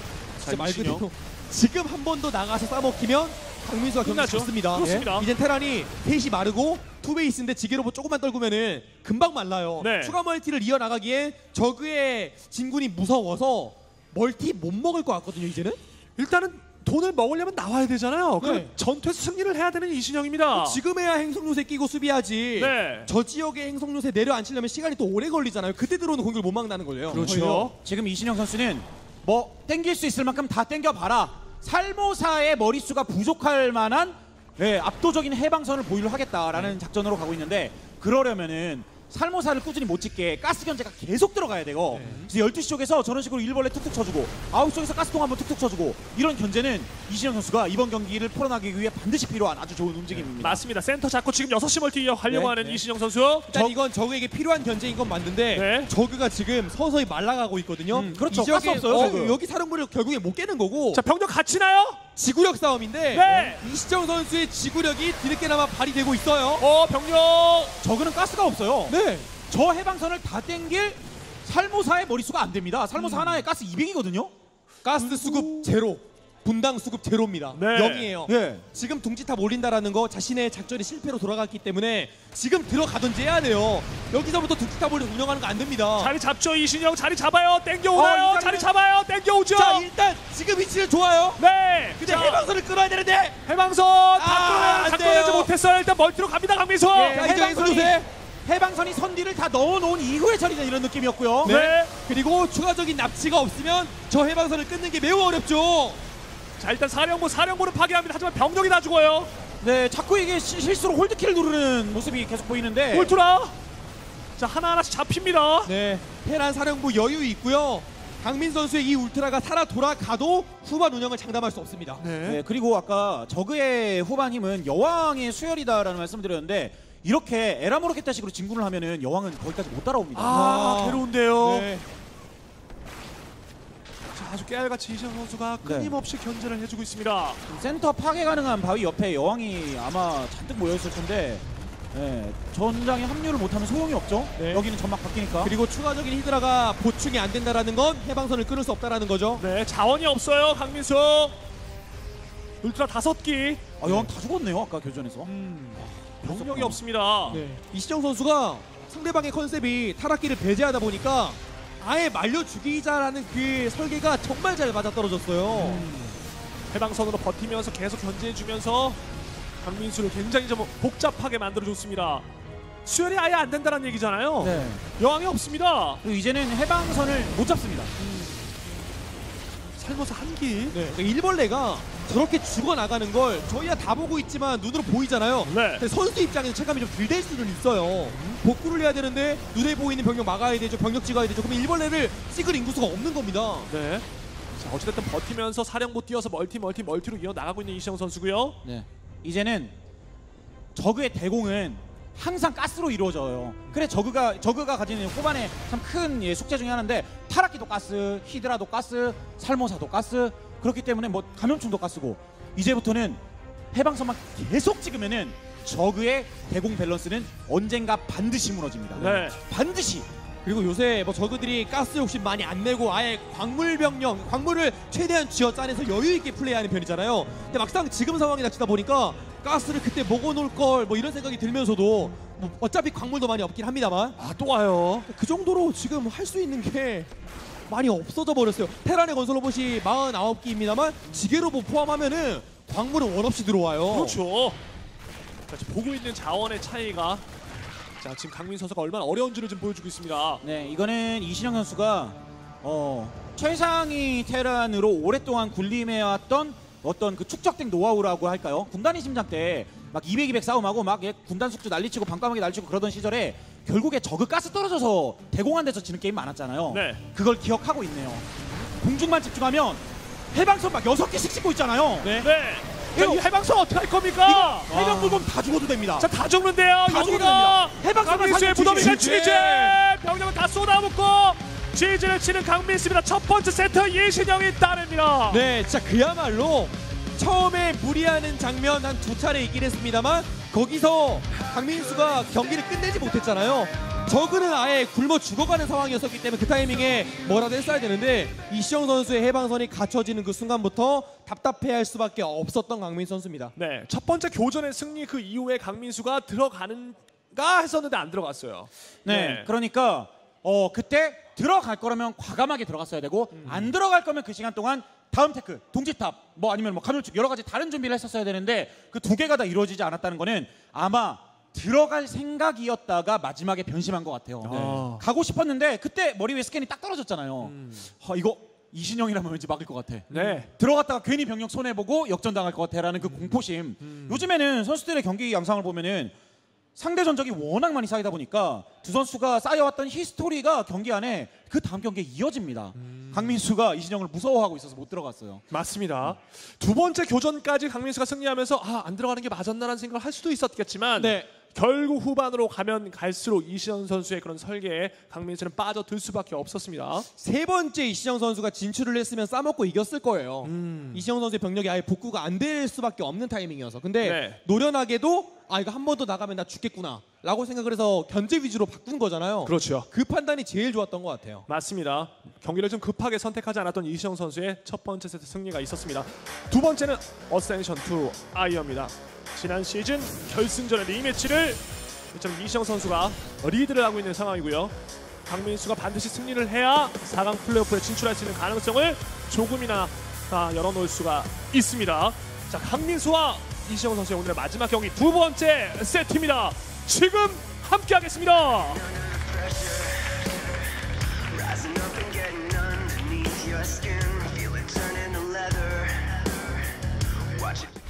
진짜 말 이신영. 그대로 지금 한 번 더 나가서 싸먹히면 강민수가 경기 끝나죠. 잡습니다. 그렇습니다. 이젠 테란이 셋이 마르고 투베이스인데 지게로 조금만 떨구면은 금방 말라요. 네. 추가 멀티를 이어나가기에 저그의 진군이 무서워서 멀티 못 먹을 것 같거든요 이제는. 일단은 돈을 먹으려면 나와야 되잖아요. 그럼 네. 전투에서 승리를 해야 되는 이신영입니다. 지금에야 행성요새 끼고 수비하지. 네. 저 지역의 행성요새 내려앉히려면 시간이 또 오래 걸리잖아요. 그때 들어오는 공격을 못 막는다는 거예요. 그렇죠. 지금 이신영 선수는 뭐 땡길 수 있을 만큼 다 땡겨봐라. 살모사의 머릿수가 부족할 만한 압도적인 해방선을 보유를 하겠다라는 작전으로 가고 있는데 그러려면은 살모사를 꾸준히 못 찍게 가스 견제가 계속 들어가야 되고 그래서 12시 쪽에서 저런 식으로 일벌레 툭툭 쳐주고 9시 쪽에서 가스통 한번 툭툭 쳐주고 이런 견제는 이신영 선수가 이번 경기를 풀어나가기 위해 반드시 필요한 아주 좋은 움직임입니다. 맞습니다. 센터 잡고 지금 6시 멀티 하려고 네, 하는 네. 이신영 선수. 일단 이건 저그에게 필요한 견제인 건 맞는데 네. 저그가 지금 서서히 말라가고 있거든요. 그렇죠. 이 지역에 가스 없어요, 저그. 여기 사령부를 결국에 못 깨는 거고 자, 병력 갇히나요? 지구력 싸움인데 네. 이시정 선수의 지구력이 뒤늦게나마 발휘되고 있어요. 병력. 저그는 가스가 없어요. 네. 저 해방선을 다 땡길 살모사의 머릿수가 안 됩니다. 살모사 하나에 가스 200이거든요. 가스 수급 제로. 분당 수급 제로입니다. 네. 0이에요. 예. 지금 둥지탑 올린다라는 거 자신의 작전이 실패로 돌아갔기 때문에 지금 들어가든지 해야 돼요. 여기서부터 둥지탑을 운영하는 거 안 됩니다. 자리 잡죠. 이신영 자리 잡아요. 땡겨오나요? 이 자리 자리는- 잡아요. 땡겨오죠. 자 일단 지금 위치는 좋아요. 네. 근데 자, 해방선을 끌어야 되는데 해방선 안 다 돼요. 끌어내지 못했어요. 일단 멀티로 갑니다. 강민수. 자, 이제 행성요새. 해방선이 선 뒤를 다 넣어놓은 이후에 처리된 이런 느낌이었고요. 네. 그리고 추가적인 납치가 없으면 저 해방선을 끊는 게 매우 어렵죠. 자, 일단 사령부를 파괴합니다. 하지만 병력이 다 죽어요. 네, 자꾸 이게 실수로 홀드킬을 누르는 모습이 계속 보이는데 울트라. 자, 하나하나씩 잡힙니다. 네, 테란 사령부 여유 있고요. 강민 선수의 이 울트라가 살아 돌아가도 후반 운영을 장담할 수 없습니다. 네, 그리고 아까 저그의 후반 힘은 여왕의 수열이다라는 말씀드렸는데 이렇게 에라모르케타식으로 진군을 하면은 여왕은 거기까지 못 따라옵니다. 괴로운데요. 네. 자, 아주 깨알같이 이시영 선수가 네. 끊임없이 견제를 해주고 있습니다. 센터 파괴 가능한 바위 옆에 여왕이 아마 잔뜩 모여있을 텐데 전장에 합류를 못하면 소용이 없죠. 네. 여기는 전막 바뀌니까. 그리고 추가적인 히드라가 보충이 안 된다라는 건 해방선을 끊을 수 없다라는 거죠. 네, 자원이 없어요. 강민수. 울트라 5기. 여왕 다 죽었네요 아까 교전에서. 병력이 없습니다. 네. 이시정 선수가 상대방의 컨셉이 타락기를 배제하다 보니까 아예 말려 죽이자라는 그 설계가 정말 잘 맞아떨어졌어요. 해방선으로 버티면서 계속 견제해주면서 강민수를 굉장히 좀 복잡하게 만들어줬습니다. 수혈이 아예 안 된다는 얘기잖아요. 네. 여왕이 없습니다. 그리고 이제는 해방선을 못 잡습니다. 살모사 한기. 네. 그러니까 일벌레가 저렇게 죽어나가는 걸 저희야 다 보고 있지만 눈으로 보이잖아요. 네. 근데 선수 입장에서 체감이 좀 덜 될 수는 있어요. 복구를 해야 되는데 눈에 보이는 병력 막아야 되죠. 병력 찍어야 되죠. 그럼 일벌레를 찍을 인구수가 없는 겁니다. 네. 자, 어찌됐든 버티면서 사령부 뛰어서 멀티로 이어나가고 있는 이시영 선수고요. 네. 이제는 저그의 대공은 항상 가스로 이루어져요. 그래 저그가 가지는 후반에 참 큰 숙제 중에 하나인데 타락기도 가스, 히드라도 가스, 살모사도 가스. 그렇기 때문에 뭐 감염충도 가스고 이제부터는 해방선만 계속 찍으면은 저그의 대공 밸런스는 언젠가 반드시 무너집니다. 네. 반드시. 그리고 요새 뭐 저그들이 가스 욕심 많이 안 내고 아예 광물을 최대한 쥐어짜내서 여유 있게 플레이하는 편이잖아요. 근데 막상 지금 상황이 닥치다 보니까 가스를 그때 먹어놓을 걸 뭐 이런 생각이 들면서도 뭐 어차피 광물도 많이 없긴 합니다만 또 와요. 그 정도로 지금 할 수 있는 게 많이 없어져 버렸어요. 테란의 건설 로봇이 49기입니다만 지게로봇 포함하면은 광물은 원 없이 들어와요. 그렇죠. 자, 지금 보고 있는 자원의 차이가 자 지금 강민 선수가 얼마나 어려운지를 좀 보여주고 있습니다. 네, 이거는 이신영 선수가 최상위 테란으로 오랫동안 군림해왔던 어떤 그 축적된 노하우라고 할까요? 군단의 심장 때 막 200, 200 싸움하고 막 군단 숙주 난리치고 반까마귀 난리치고 그러던 시절에 결국에 저그 가스 떨어져서 대공한 데서 지는 게임 많았잖아요. 네. 그걸 기억하고 있네요. 공중만 집중하면 해방선 막 6개씩 찍고 있잖아요. 네. 자, 이거- 이 해방선 어떻게 할 겁니까? 해병 물건 다 죽어도 됩니다. 자, 다 죽는데요. 다 죽어도 여기가 됩니다. 해방선만 강민수의 살면 무덤이가 치즈. 치즈. 병력을 다 쏟아붓고 치즈를 치는 강민수입니다. 첫 번째 세트 이신영이 따냅니다. 네, 진짜 그야말로 처음에 무리하는 장면 한 2차례 있긴 했습니다만 거기서 강민수가 경기를 끝내지 못했잖아요. 저그는 아예 굶어 죽어가는 상황이었기 때문에 그 타이밍에 뭐라도 했어야 되는데 이시영 선수의 해방선이 갖춰지는 그 순간부터 답답해할 수밖에 없었던 강민수 선수입니다. 네, 첫 번째 교전의 승리 그 이후에 강민수가 들어가는가 했었는데 안 들어갔어요. 네, 그러니까 그때 들어갈 거라면 과감하게 들어갔어야 되고 안 들어갈 거면 그 시간 동안 다음 테크, 동지탑, 뭐 아니면 뭐 감염축 여러 가지 다른 준비를 했었어야 되는데 그 두 개가 다 이루어지지 않았다는 거는 아마 들어갈 생각이었다가 마지막에 변심한 것 같아요. 네. 가고 싶었는데 그때 머리 위에 스캔이 딱 떨어졌잖아요. 이거 이신영이라면 왠지 막을 것 같아. 네. 들어갔다가 괜히 병력 손해보고 역전당할 것 같아라는 그 공포심. 요즘에는 선수들의 경기 양상을 보면은 상대 전적이 워낙 많이 쌓이다 보니까 두 선수가 쌓여왔던 히스토리가 경기 안에 그 다음 경기에 이어집니다. 강민수가 이신영을 무서워하고 있어서 못 들어갔어요. 맞습니다. 두 번째 교전까지 강민수가 승리하면서 안 들어가는 게 맞았나라는 생각을 할 수도 있었겠지만 네. 결국 후반으로 가면 갈수록 이시영 선수의 그런 설계에 강민수는 빠져들 수밖에 없었습니다. 세 번째 이시영 선수가 진출을 했으면 싸먹고 이겼을 거예요. 이시영 선수의 병력이 아예 복구가 안 될 수밖에 없는 타이밍이어서. 근데 네. 노련하게도 이거 한 번 더 나가면 나 죽겠구나 라고 생각을 해서 견제 위주로 바꾼 거잖아요. 그렇죠. 그 판단이 제일 좋았던 것 같아요. 맞습니다. 경기를 좀 급하게 선택하지 않았던 이시영 선수의 첫 번째 세트 승리가 있었습니다. 두 번째는 어센션 2 아이어입니다. 지난 시즌 결승전의 리매치를 이처럼 이시영 선수가 리드를 하고 있는 상황이고요. 강민수가 반드시 승리를 해야 4강 플레이오프에 진출할 수 있는 가능성을 조금이나 열어놓을 수가 있습니다. 자, 강민수와 이시영 선수의 오늘의 마지막 경기 두 번째 세트입니다. 지금 함께하겠습니다. Rising up and getting underneath your skin. Feel it turning to leather. Watch it.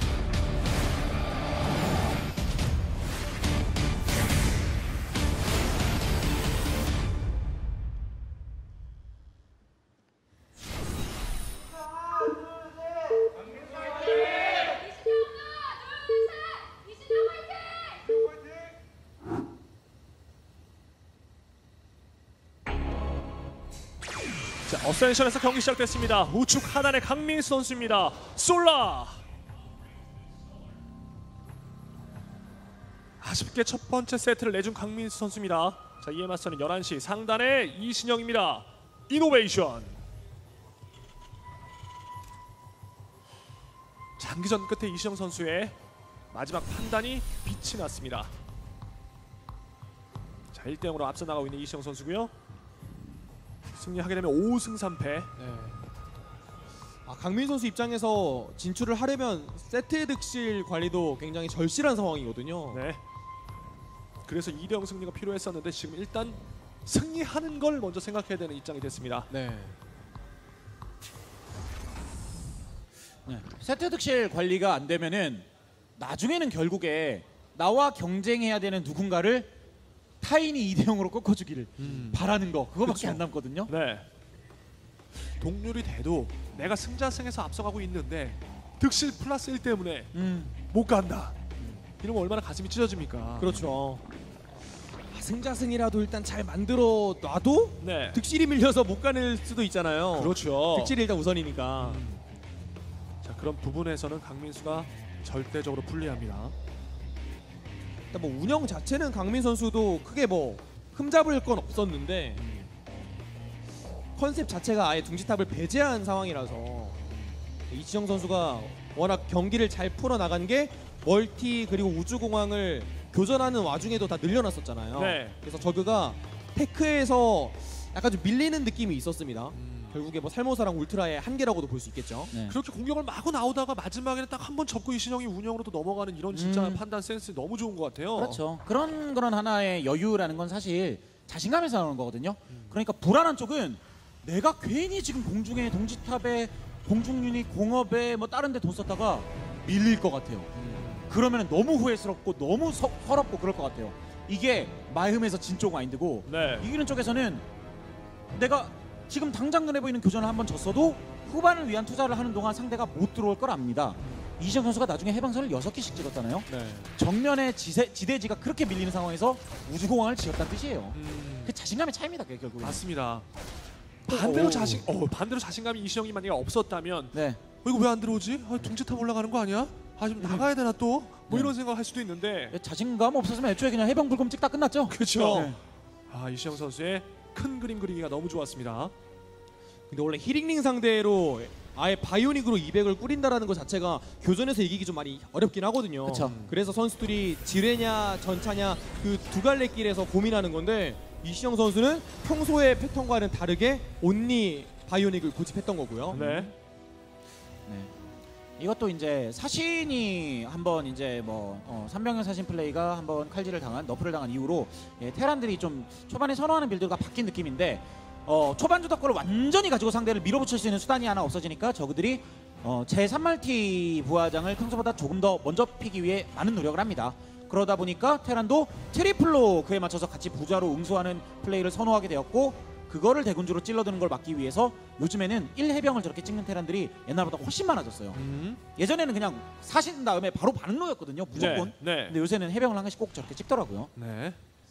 자, 어센션에서 경기 시작됐습니다. 우측 하단의 강민수 선수입니다. 솔라. 아쉽게 첫 번째 세트를 내준 강민수 선수입니다. 자, 이에 맞서는 11시 상단의 이신영입니다. 이노베이션. 장기전 끝에 이시영 선수의 마지막 판단이 빛이 났습니다. 자, 1대0으로 앞서 나가고 있는 이시영 선수고요. 승리하게 되면 5승 3패. 네. 강민 선수 입장에서 진출을 하려면 세트 득실 관리도 굉장히 절실한 상황이거든요. 네. 그래서 2대0 승리가 필요했었는데 지금 일단 승리하는 걸 먼저 생각해야 되는 입장이 됐습니다. 네. 네. 세트 득실 관리가 안 되면은 나중에는 결국에 나와 경쟁해야 되는 누군가를 타인이 2대0으로 꺾어주기를 바라는 거 그거밖에 안 남거든요. 네. 동률이 돼도 내가 승자승에서 앞서가고 있는데 득실 플러스 1 때문에 못 간다. 이러면 얼마나 가슴이 찢어집니까? 그렇죠. 승자승이라도 일단 잘 만들어 놔도 네. 득실이 밀려서 못 가는 수도 있잖아요. 그렇죠. 득실이 일단 우선이니까. 자, 그런 부분에서는 강민수가 절대적으로 불리합니다. 일단 뭐 운영 자체는 강민 선수도 크게 뭐 흠잡을 건 없었는데 컨셉 자체가 아예 둥지탑을 배제한 상황이라서 이시영 선수가 워낙 경기를 잘 풀어 나간 게 멀티 그리고 우주공항을 교전하는 와중에도 다 늘려놨었잖아요. 네. 그래서 저그가 테크에서 약간 좀 밀리는 느낌이 있었습니다. 결국에 뭐 살모사랑 울트라의 한계라고도 볼 수 있겠죠. 네. 그렇게 공격을 마구 나오다가 마지막에는 딱 한 번 접고 이신영이 운영으로 또 넘어가는 이런 진짜 판단 센스 너무 좋은 것 같아요. 그렇죠. 그런 하나의 여유라는 건 사실 자신감에서 나오는 거거든요. 그러니까 불안한 쪽은 내가 괜히 지금 공중에 동지탑에 공중유닛 공업에 뭐 다른 데 돈 썼다가 밀릴 것 같아요. 그러면 너무 후회스럽고 너무 서럽고 그럴 것 같아요. 이게 마음에서 진쪽 마인드고 네. 이기는 쪽에서는 내가 지금 당장 눈에 보이는 교전을 한번 졌어도 후반을 위한 투자를 하는 동안 상대가 못 들어올 걸 압니다. 이시영 선수가 나중에 해방선을 6개씩 찍었잖아요. 네. 정면에 지대지가 그렇게 밀리는 상황에서 우주공항을 지었다는 뜻이에요. 그 자신감의 차이입니다. 그게 결국은. 맞습니다. 반대로 오. 반대로 자신감이 이시영이 만약에 없었다면 네. 이거 왜 안 들어오지? 둥지탑 올라가는 거 아니야? 좀 나가야 되나 또? 뭐 네. 이런 생각 할 수도 있는데. 자신감 없었으면 애초에 그냥 해병 불금 찍다 끝났죠. 그렇죠. 네. 이시영 선수의 큰 그림 그리기가 너무 좋았습니다. 근데 원래 히링링 상대로 아예 바이오닉으로 200을 꾸린다라는 것 자체가 교전에서 이기기 좀 많이 어렵긴 하거든요. 그쵸. 그래서 선수들이 지뢰냐 전차냐 그 두 갈래 길에서 고민하는 건데 이시영 선수는 평소의 패턴과는 다르게 온리 바이오닉을 고집했던 거고요. 네. 네. 이것도 이제 사신이 한번 이제 뭐 3병형 사신 플레이가 한번 칼질을 당한 너프를 당한 이후로 테란들이 좀 초반에 선호하는 빌드가 바뀐 느낌인데 초반 주도권을 완전히 가지고 상대를 밀어붙일 수 있는 수단이 하나 없어지니까 저그들이 제3말티 부하장을 평소보다 조금 더 먼저 피기 위해 많은 노력을 합니다. 그러다 보니까 테란도 트리플로 그에 맞춰서 같이 부자로 응수하는 플레이를 선호하게 되었고 그거를 대군주로 찔러드는 걸 막기 위해서 요즘에는 1해병을 저렇게 찍는 테란들이 옛날보다 훨씬 많아졌어요. 예전에는 그냥 사신 다음에 바로 반응로였거든요. 무조건. 네. 근데 요새는 해병을 한 개씩 꼭 저렇게 찍더라고요. 네.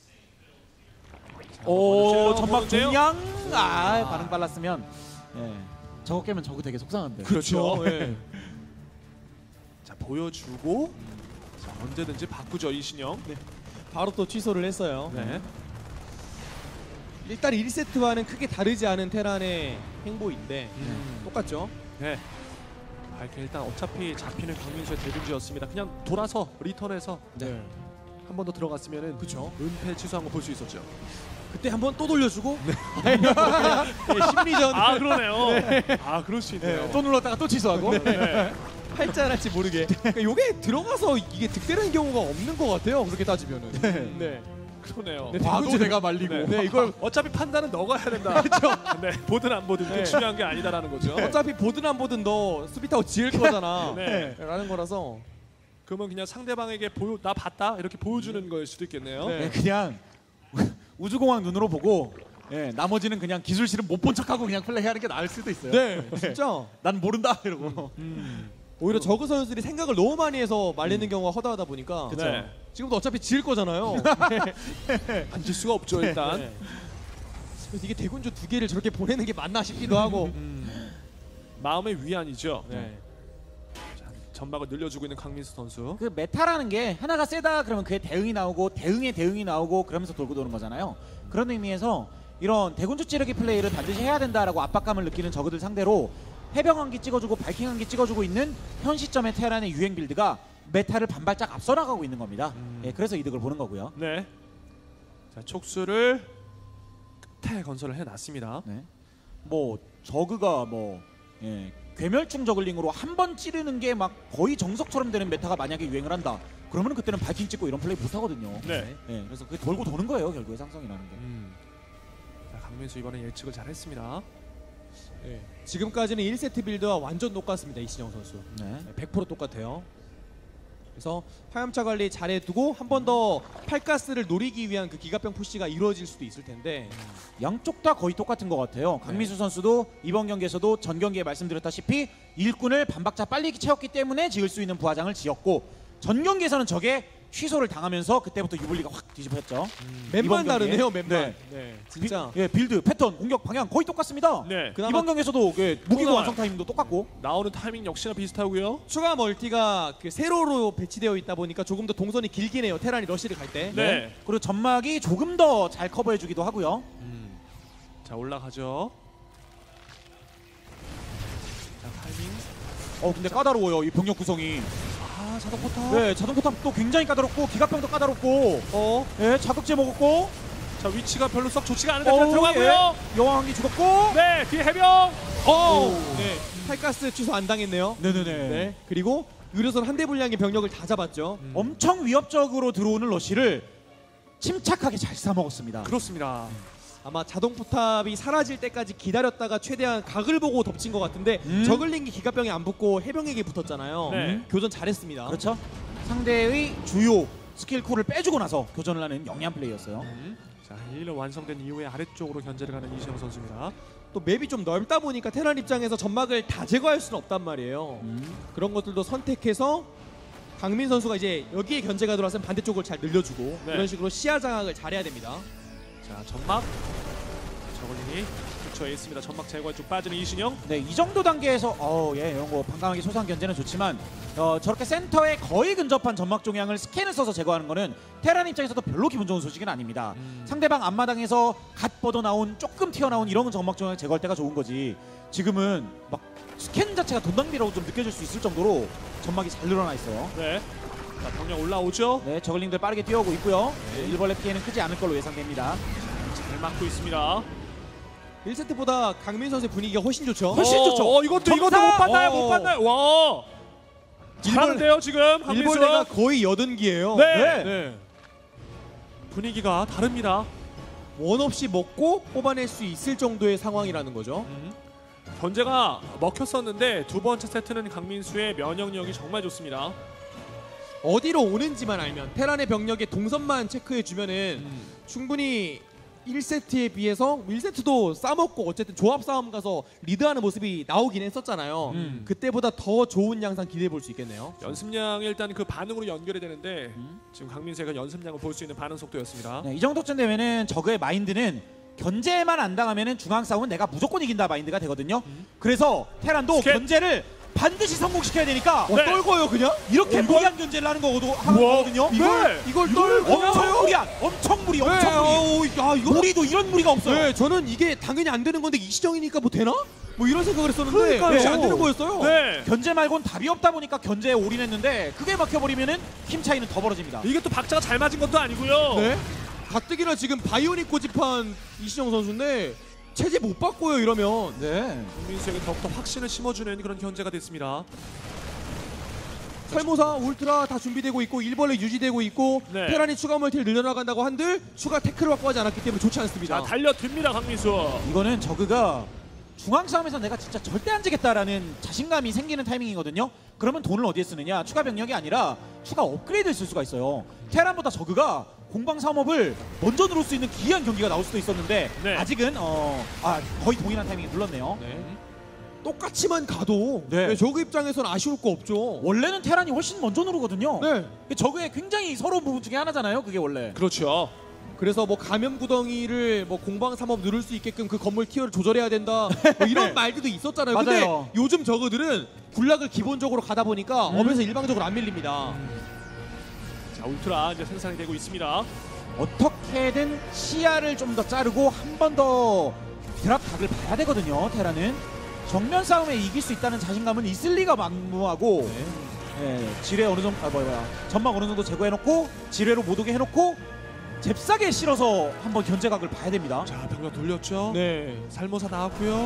오, 전막 보는데요? 중량. 반응 빨랐으면 저거 깨면 저거 되게 속상한데. 그렇죠. 네. 자, 보여주고 자, 언제든지 바꾸죠 이신영. 바로 또 취소를 했어요. 네. 일단 1세트와는 크게 다르지 않은 테란의 행보인데 똑같죠. 네. 이렇게 일단 어차피 잡히는 강민수의 대군주였습니다. 그냥 돌아서 리턴해서 네. 한 번 더 들어갔으면은 그쵸. 은폐 취소한 거 볼 수 있었죠. 그때 한번 또 돌려주고 심리전 그러네요. 그럴 수 있네요. 또 눌렀다가 또 취소하고. 팔자랄지 모르게. 그러니까 요게 들어가서 이게 득되는 경우가 없는 것 같아요. 그렇게 따지면은. 네. 그러네요. 네, 봐도 대군주- 내가 말리고. 네. 네, 이걸 어차피 판단은 너가 해야 된다. 그렇죠. 네. 보든 안 보든 그게 네. 중요한 게 아니다라는 거죠. 어차피 보든 안 보든 너 수비타워 지을 거잖아. 네. 라는 거라서. 그러면 그냥 상대방에게 나 봤다 이렇게 보여주는 거일 수도 있겠네요. 네. 그냥 우주공항 눈으로 보고 나머지는 그냥 기술실은 못 본 척하고 그냥 플레이하는 게 나을 수도 있어요. 네, 진짜. 난 모른다 이러고. 오히려 저그 선수들이 생각을 너무 많이 해서 말리는 경우가 허다하다 보니까 네. 지금도 어차피 지을 거잖아요. 앉을 수가 없죠 일단. 네. 그래서 이게 대군주 2개를 저렇게 보내는 게 맞나 싶기도 하고. 마음의 위안이죠. 네. 자, 전막을 늘려주고 있는 강민수 선수. 그 메타라는 게 하나가 세다 그러면 그에 대응이 나오고 대응에 대응이 나오고 그러면서 돌고 도는 거잖아요. 그런 의미에서 이런 대군주 찌르기 플레이를 반드시 해야 된다라고 압박감을 느끼는 저그들 상대로 해병 한기 찍어주고 바이킹 한기 찍어주고 있는 현 시점의 테란의 유행 빌드가 메타를 반발짝 앞서 나가고 있는 겁니다. 예, 그래서 이득을 보는 거고요. 네. 자, 촉수를 끝에 건설을 해놨습니다. 네. 뭐 저그가 괴멸충 저글링으로 한 번 찌르는 게 막 거의 정석처럼 되는 메타가 만약에 유행을 한다. 그러면 그때는 바이킹 찍고 이런 플레이 못 하거든요. 네. 예, 그래서 그게 돌고 도는 거예요, 결국에 상성이라는 게. 자, 강민수 이번에 예측을 잘했습니다. 네. 지금까지는 1세트 빌드와 완전 똑같습니다. 이신영 선수. 네. 100% 똑같아요. 그래서 파염차 관리 잘해두고 한 번 더 팔가스를 노리기 위한 그 기갑병 푸시가 이루어질 수도 있을 텐데 양쪽 다 거의 똑같은 것 같아요. 강민수 선수도 이번 경기에서도 전 경기에 말씀드렸다시피 일꾼을 반박자 빨리 채웠기 때문에 지을 수 있는 부하장을 지었고, 전 경기에서는 저게 취소를 당하면서 그때부터 유블리가 확 뒤집어졌죠. 맵만 이번 경기에. 다르네요. 맵만. 네. 네. 진짜. 빌드, 패턴, 공격 방향 거의 똑같습니다. 네. 그나마 이번 경기에서도 무기고 그나마- 완성 타이밍도 똑같고. 나오는 타이밍 역시나 비슷하고요. 추가 멀티가 그 세로로 배치되어 있다 보니까 조금 더 동선이 길긴 해요. 테란이 러시를 갈 때. 네. 그리고 전막이 조금 더 잘 커버해주기도 하고요. 자, 올라가죠. 자, 타이밍. 근데 까다로워요, 이 병력 구성이. 아, 자동 포탑. 네, 자동 포탑도 굉장히 까다롭고 기갑병도 까다롭고. 네, 자극제 먹었고. 자, 위치가 별로 썩 좋지가 않은데 들어가고요. 예. 여왕 한기 죽었고. 네, 뒤에 해병. 네. 팔가스 취소 안 당했네요. 네네네. 네. 그리고 의료선 한 대 분량의 병력을 다 잡았죠. 엄청 위협적으로 들어오는 러시를 침착하게 잘 싸먹었습니다. 그렇습니다. 아마 자동 포탑이 사라질 때까지 기다렸다가 최대한 각을 보고 덮친 것 같은데 저글링이 기갑병에 안 붙고 해병에게 붙었잖아요. 네. 교전 잘했습니다. 그렇죠. 상대의 주요 스킬쿨을 빼주고 나서 교전을 하는 영리한 플레이였어요. 자, 힐을 완성된 이후에 아래쪽으로 견제를 가는 이시영 선수입니다. 또 맵이 좀 넓다 보니까 테란 입장에서 점막을 다 제거할 수는 없단 말이에요. 그런 것들도 선택해서 강민 선수가 이제 여기에 견제가 들어왔으면 반대쪽을 잘 늘려주고 네. 이런 식으로 시야 장악을 잘해야 됩니다. 자, 점막. 저글링이 근처에 있습니다. 점막 제거에 좀 빠지는 이신영. 네, 이 정도 단계에서 이런 거 방강하게 소소한 견제는 좋지만 저렇게 센터에 거의 근접한 점막 종양을 스캔을 써서 제거하는 거는 테란 입장에서도 별로 기분 좋은 소식은 아닙니다. 상대방 앞마당에서 갓 뻗어 나온 조금 튀어나온 이런 점막 종양 제거할 때가 좋은 거지. 지금은 막 스캔 자체가 돈 낭비라고 좀 느껴질 수 있을 정도로 점막이 잘 늘어나 있어요. 네. 자, 병력 올라오죠. 네, 저글링들 빠르게 뛰어오고 있고요. 일벌레 피해는 크지 않을 걸로 예상됩니다. 잘 막고 있습니다. 1세트보다 강민 선수의 분위기가 훨씬 좋죠. 훨씬 좋죠. 이것도 점사! 못 봤나요? 못 어. 봤나요? 와. 잘하는데요, 지금 강민수가. 일벌레가 거의 80기예요. 네. 네. 분위기가 다릅니다. 원 없이 먹고 뽑아낼 수 있을 정도의 상황이라는 거죠. 견제가 먹혔었는데 두 번째 세트는 강민수의 면역력이 정말 좋습니다. 어디로 오는지만 알면 테란의 병력의 동선만 체크해주면은 충분히 1세트에 비해서 1세트도 싸먹고 어쨌든 조합 싸움 가서 리드하는 모습이 나오긴 했었잖아요. 그때보다 더 좋은 양상 기대해 볼 수 있겠네요. 연습량이 일단 그 반응으로 연결이 되는데 지금 강민수가 연습량을 볼 수 있는 반응 속도였습니다. 네, 이 정도쯤 되면은 저그의 마인드는 견제만 안 당하면은 중앙 싸움은 내가 무조건 이긴다 마인드가 되거든요. 그래서 테란도 스캔. 견제를 반드시 성공시켜야 되니까 네. 떨궈요 그냥? 이렇게 무리한 견제를 하는 거거든요. 이걸 떨궈요? 엄청 무리한, 엄청 무리, 엄청 무리. 야 이거 무리도 이런 무리가 없어요. 네, 저는 이게 당연히 안 되는 건데 이시정이니까 뭐 되나? 뭐 이런 생각을 했었는데 그러니까요. 역시 안 되는 거였어요. 네. 견제 말고는 답이 없다 보니까 견제에 올인했는데 그게 막혀버리면은 힘 차이는 더 벌어집니다. 이게 또 박자가 잘 맞은 것도 아니고요. 네. 가뜩이나 지금 바이오닉 고집한 이시정 선수인데 체제 못 바꿔요 이러면. 네. 강민수에게 더욱더 확신을 심어주는 그런 견제가 됐습니다. 살모사 울트라 다 준비되고 있고 일벌레 유지되고 있고 네. 테란이 추가 멀티를 늘려나간다고 한들 추가 태클을 확보하지 않았기 때문에 좋지 않습니다. 자, 달려듭니다 강민수. 이거는 저그가 중앙 싸움에서 내가 진짜 절대 안 지겠다라는 자신감이 생기는 타이밍이거든요. 그러면 돈을 어디에 쓰느냐? 추가 병력이 아니라 추가 업그레이드를 쓸 수가 있어요. 테란보다 저그가 공방 삼업을 먼저 누를 수 있는 기이한 경기가 나올 수도 있었는데 네. 아직은 거의 동일한 타이밍에 눌렀네요. 똑같이만 가도 네. 저그 입장에서는 아쉬울 거 없죠. 원래는 테란이 훨씬 먼저 누르거든요. 네. 저그의 굉장히 서러운 부분 중에 하나잖아요. 그게 원래. 그렇죠. 그래서 뭐 감염 구덩이를 뭐 공방 삼업 누를 수 있게끔 그 건물 티어를 조절해야 된다 뭐 이런 말들도 있었잖아요. 근데 맞아요. 요즘 저그들은 군락을 기본적으로 가다 보니까 업에서 일방적으로 안 밀립니다. 자, 울트라 이제 생산이 되고 있습니다. 어떻게든 시야를 좀 더 자르고 한 번 더 드랍 각을 봐야 되거든요. 테란은 정면 싸움에 이길 수 있다는 자신감은 있을 리가 만무하고 지뢰 어느 정도 전막 어느 정도 제거해놓고 지뢰로 못 오게 해놓고 잽싸게 실어서 한번 견제각을 봐야 됩니다. 자, 병력 돌렸죠. 네. 살모사 나왔고요.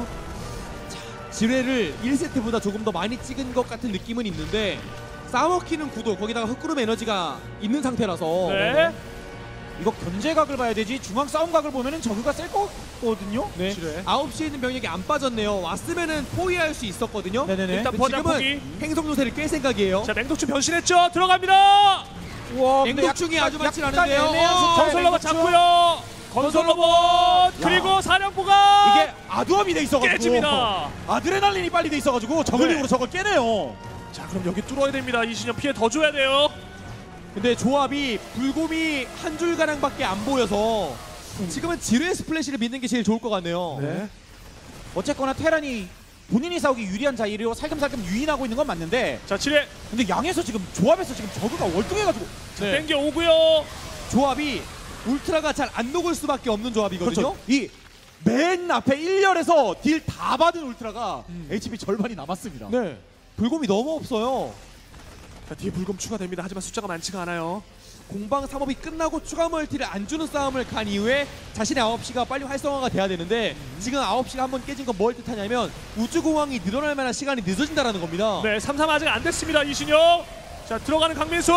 지뢰를 1세트보다 조금 더 많이 찍은 것 같은 느낌은 있는데 싸워키는 구도 거기다가 흑구름 에너지가 있는 상태라서 네. 이거 견제각을 봐야 되지 중앙 싸움각을 보면은 저그가 셀 거거든요. 네. 지뢰. 9시에 있는 병력이 안 빠졌네요. 왔으면은 포위할 수 있었거든요. 네네네. 일단 근데 버자 포기. 지금은 행성 요새를 깰 생각이에요. 자, 맹독충 변신했죠. 들어갑니다. 우와, 맹독충이 아주 많진 약간 않은데요. 애매한 숫자예요, 건설 로봇 맹독충. 잡고요. 건설 로봇 그리고 사령부가 이게 아두압이 돼 있어가지고 깨집니다. 아드레날린이 빨리 돼 있어가지고 저글링으로 네. 저걸 깨네요. 자, 그럼 여기 뚫어야 됩니다. 이신영 피해 더 줘야 돼요. 근데 조합이 불곰이 한 줄가량밖에 안 보여서 지금은 지뢰 스플래시를 믿는 게 제일 좋을 것 같네요. 네. 어쨌거나 테란이 본인이 싸우기 유리한 자리로 살금살금 유인하고 있는 건 맞는데 자, 지뢰 근데 양에서 지금 조합에서 지금 저그가 월등해가지고 네. 땡겨 오고요. 조합이 울트라가 잘 안 녹을 수밖에 없는 조합이거든요. 그렇죠. 이 맨 앞에 1열에서 딜 다 받은 울트라가 HP 절반이 남았습니다. 네. 불곰이 너무 없어요. 자, 뒤에 불금 추가됩니다. 하지만 숫자가 많지가 않아요. 공방 3업이 끝나고 추가 멀티를 안 주는 싸움을 간 이후에 자신의 9시가 빨리 활성화가 돼야 되는데 지금 9시가 한번 깨진 건 뭘 뜻하냐면 우주공항이 늘어날 만한 시간이 늦어진다는 겁니다. 네, 3-3 아직 안 됐습니다. 이신영. 자, 들어가는 강민수.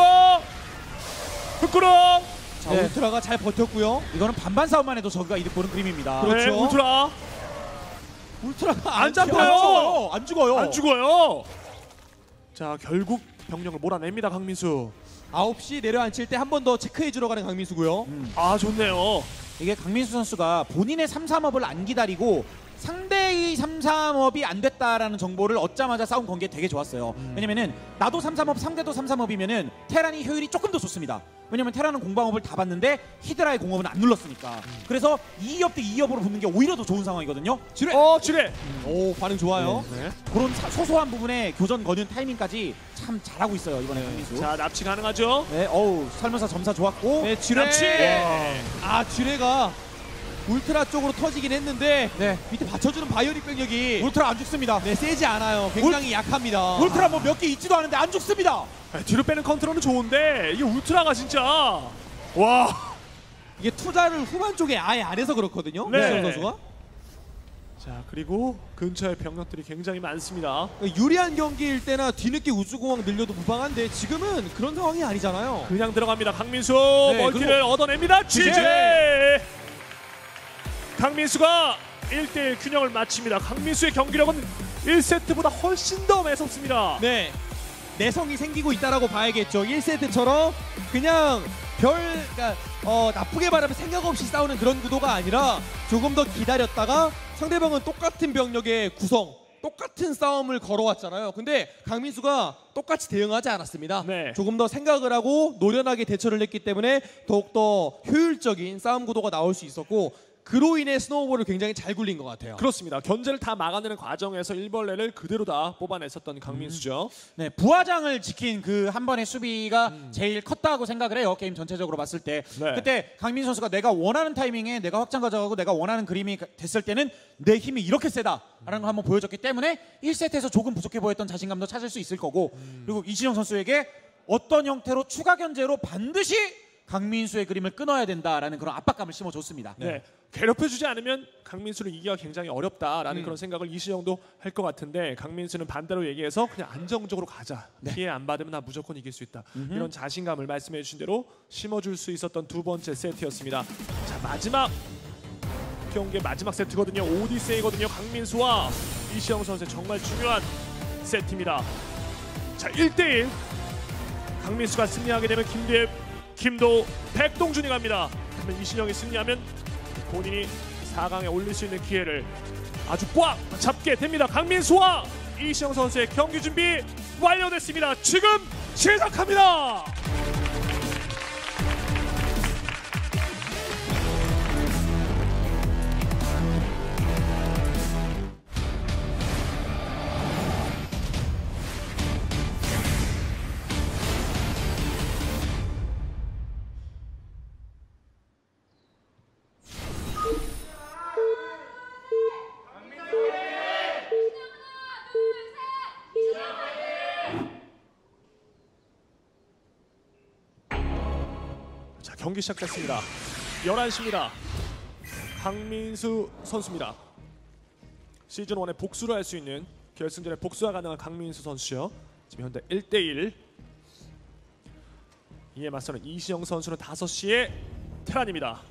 흑구름. 자, 네. 울트라가 잘 버텼고요. 이거는 반반 싸움만 해도 저그가 이득 보는 그림입니다. 그렇죠. 네, 울트라. 울트라가 안 잡혀요. 안 죽어요. 안 죽어요. 안 죽어요. 자, 결국 병력을 몰아냅니다. 강민수. 9시 내려앉힐 때 한 번 더 체크해 주러 가는 강민수고요. 아, 좋네요. 이게 강민수 선수가 본인의 3-3업을 안 기다리고 상대의 3-3업이 안 됐다라는 정보를 얻자마자 싸움 건 게 되게 좋았어요. 왜냐면은 나도 3-3업 상대도 3-3업이면은 테란이 효율이 조금 더 좋습니다. 왜냐면 테란은 공방업을 다 봤는데 히드라의 공업은 안 눌렀으니까. 그래서 2업 대 2업으로 붙는 게 오히려 더 좋은 상황이거든요. 지뢰. 지뢰. 오, 반응 좋아요. 네. 그런 소소한 부분에 교전 거는 타이밍까지 참 잘하고 있어요 이번에 강민수. 자, 납치 가능하죠? 네, 어우 설면서 점사 좋았고. 네, 지뢰. 납치. 아, 지뢰가 울트라 쪽으로 터지긴 했는데 네, 밑에 받쳐주는 바이오닉 병력이 울트라 안 죽습니다. 네, 세지 않아요. 굉장히 약합니다. 울트라 뭐 몇 개 있지도 않은데 안 죽습니다. 아, 뒤로 빼는 컨트롤은 좋은데 이게 울트라가 진짜 와. 이게 투자를 후반 쪽에 아예 안 해서 그렇거든요. 네. 이시영 선수가. 자, 그리고 근처에 병력들이 굉장히 많습니다. 유리한 경기일 때나 뒤늦게 우주공항 늘려도 무방한데 지금은 그런 상황이 아니잖아요. 그냥 들어갑니다. 강민수 네, 멀티를 얻어냅니다. GG. GG. 강민수가 1대1 균형을 맞춥니다. 강민수의 경기력은 1세트보다 훨씬 더 매섭습니다. 네. 내성이 생기고 있다라고 봐야겠죠. 1세트처럼 그냥 그러니까 나쁘게 말하면 생각 없이 싸우는 그런 구도가 아니라 조금 더 기다렸다가 상대방은 똑같은 병력의 구성, 똑같은 싸움을 걸어왔잖아요. 근데 강민수가 똑같이 대응하지 않았습니다. 네. 조금 더 생각을 하고 노련하게 대처를 했기 때문에 더욱더 효율적인 싸움 구도가 나올 수 있었고 그로 인해 스노우볼을 굉장히 잘 굴린 것 같아요. 그렇습니다. 견제를 다 막아내는 과정에서 1벌레를 그대로 다 뽑아냈었던 강민수죠. 네, 부하장을 지킨 그 한 번의 수비가 제일 컸다고 생각을 해요. 게임 전체적으로 봤을 때. 네. 그때 강민 선수가 내가 원하는 타이밍에 내가 확장 가져가고 내가 원하는 그림이 됐을 때는 내 힘이 이렇게 세다라는 걸 한번 보여줬기 때문에 1세트에서 조금 부족해 보였던 자신감도 찾을 수 있을 거고 그리고 이신영 선수에게 어떤 형태로 추가 견제로 반드시 강민수의 그림을 끊어야 된다라는 그런 압박감을 심어줬습니다. 네. 괴롭혀주지 않으면 강민수를 이기기가 굉장히 어렵다라는 그런 생각을 이시영도 할 것 같은데 강민수는 반대로 얘기해서 그냥 안정적으로 가자. 피해 안 받으면 나 무조건 이길 수 있다. 이런 자신감을 말씀해 주신 대로 심어줄 수 있었던 두 번째 세트였습니다. 자, 마지막 경기의 마지막 세트거든요. 오디세이거든요. 강민수와 이시영 선수의 정말 중요한 세트입니다. 자, 1대1 강민수가 승리하게 되면 김도우, 백동준이 갑니다. 그러면 이신영이 승리하면 본인이 4강에 올릴 수 있는 기회를 아주 꽉 잡게 됩니다. 강민수와 이시영 선수의 경기 준비 완료됐습니다. 지금 시작합니다. 경기 시작됐습니다. 11시입니다. 강민수 선수입니다. 시즌 1에 복수를 할 수 있는 결승전에 복수가 가능한 강민수 선수요. 지금 현재 1대1. 이에 맞서는 이신영 선수는 5시에 테란입니다.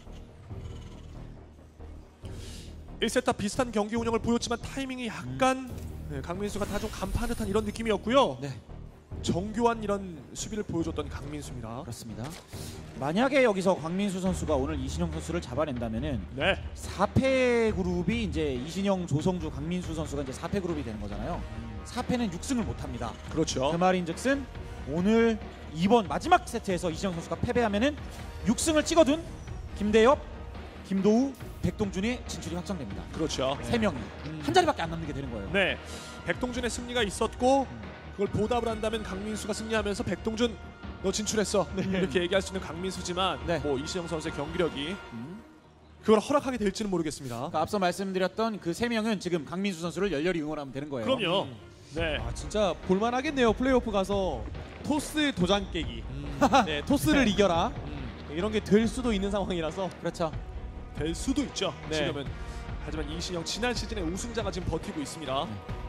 1세트 비슷한 경기 운영을 보였지만 타이밍이 약간 강민수가 다 좀 간파한 듯한 이런 느낌이었고요. 네. 정교한 이런 수비를 보여줬던 강민수입니다. 그렇습니다. 만약에 여기서 강민수 선수가 오늘 이신영 선수를 잡아낸다면은 네, 4패 그룹이 이제 이신영, 조성주, 강민수 선수가 이제 4패 그룹이 되는 거잖아요. 4패는 6승을 못 합니다. 그렇죠. 그 말인즉슨 오늘 이번 마지막 세트에서 이신영 선수가 패배하면은 6승을 찍어둔 김대엽, 김도우, 백동준의 진출이 확정됩니다. 그렇죠. 세 명이 한 자리밖에 안 남는 게 되는 거예요. 네, 백동준의 승리가 있었고 그걸 보답을 한다면 강민수가 승리하면서 백동준 너 진출했어 이렇게 얘기할 수 있는 강민수지만 네. 뭐 이신영 선수의 경기력이 그걸 허락하게 될지는 모르겠습니다. 그러니까 앞서 말씀드렸던 그 세 명은 지금 강민수 선수를 열렬히 응원하면 되는 거예요. 그럼요. 네, 아 진짜 볼만하겠네요. 플레이오프 가서 토스 도장 깨기. 네, 토스를 이겨라. 이런 게 될 수도 있는 상황이라서. 그렇죠. 될 수도 있죠. 네. 지금은. 하지만 이신영 지난 시즌의 우승자가 지금 버티고 있습니다.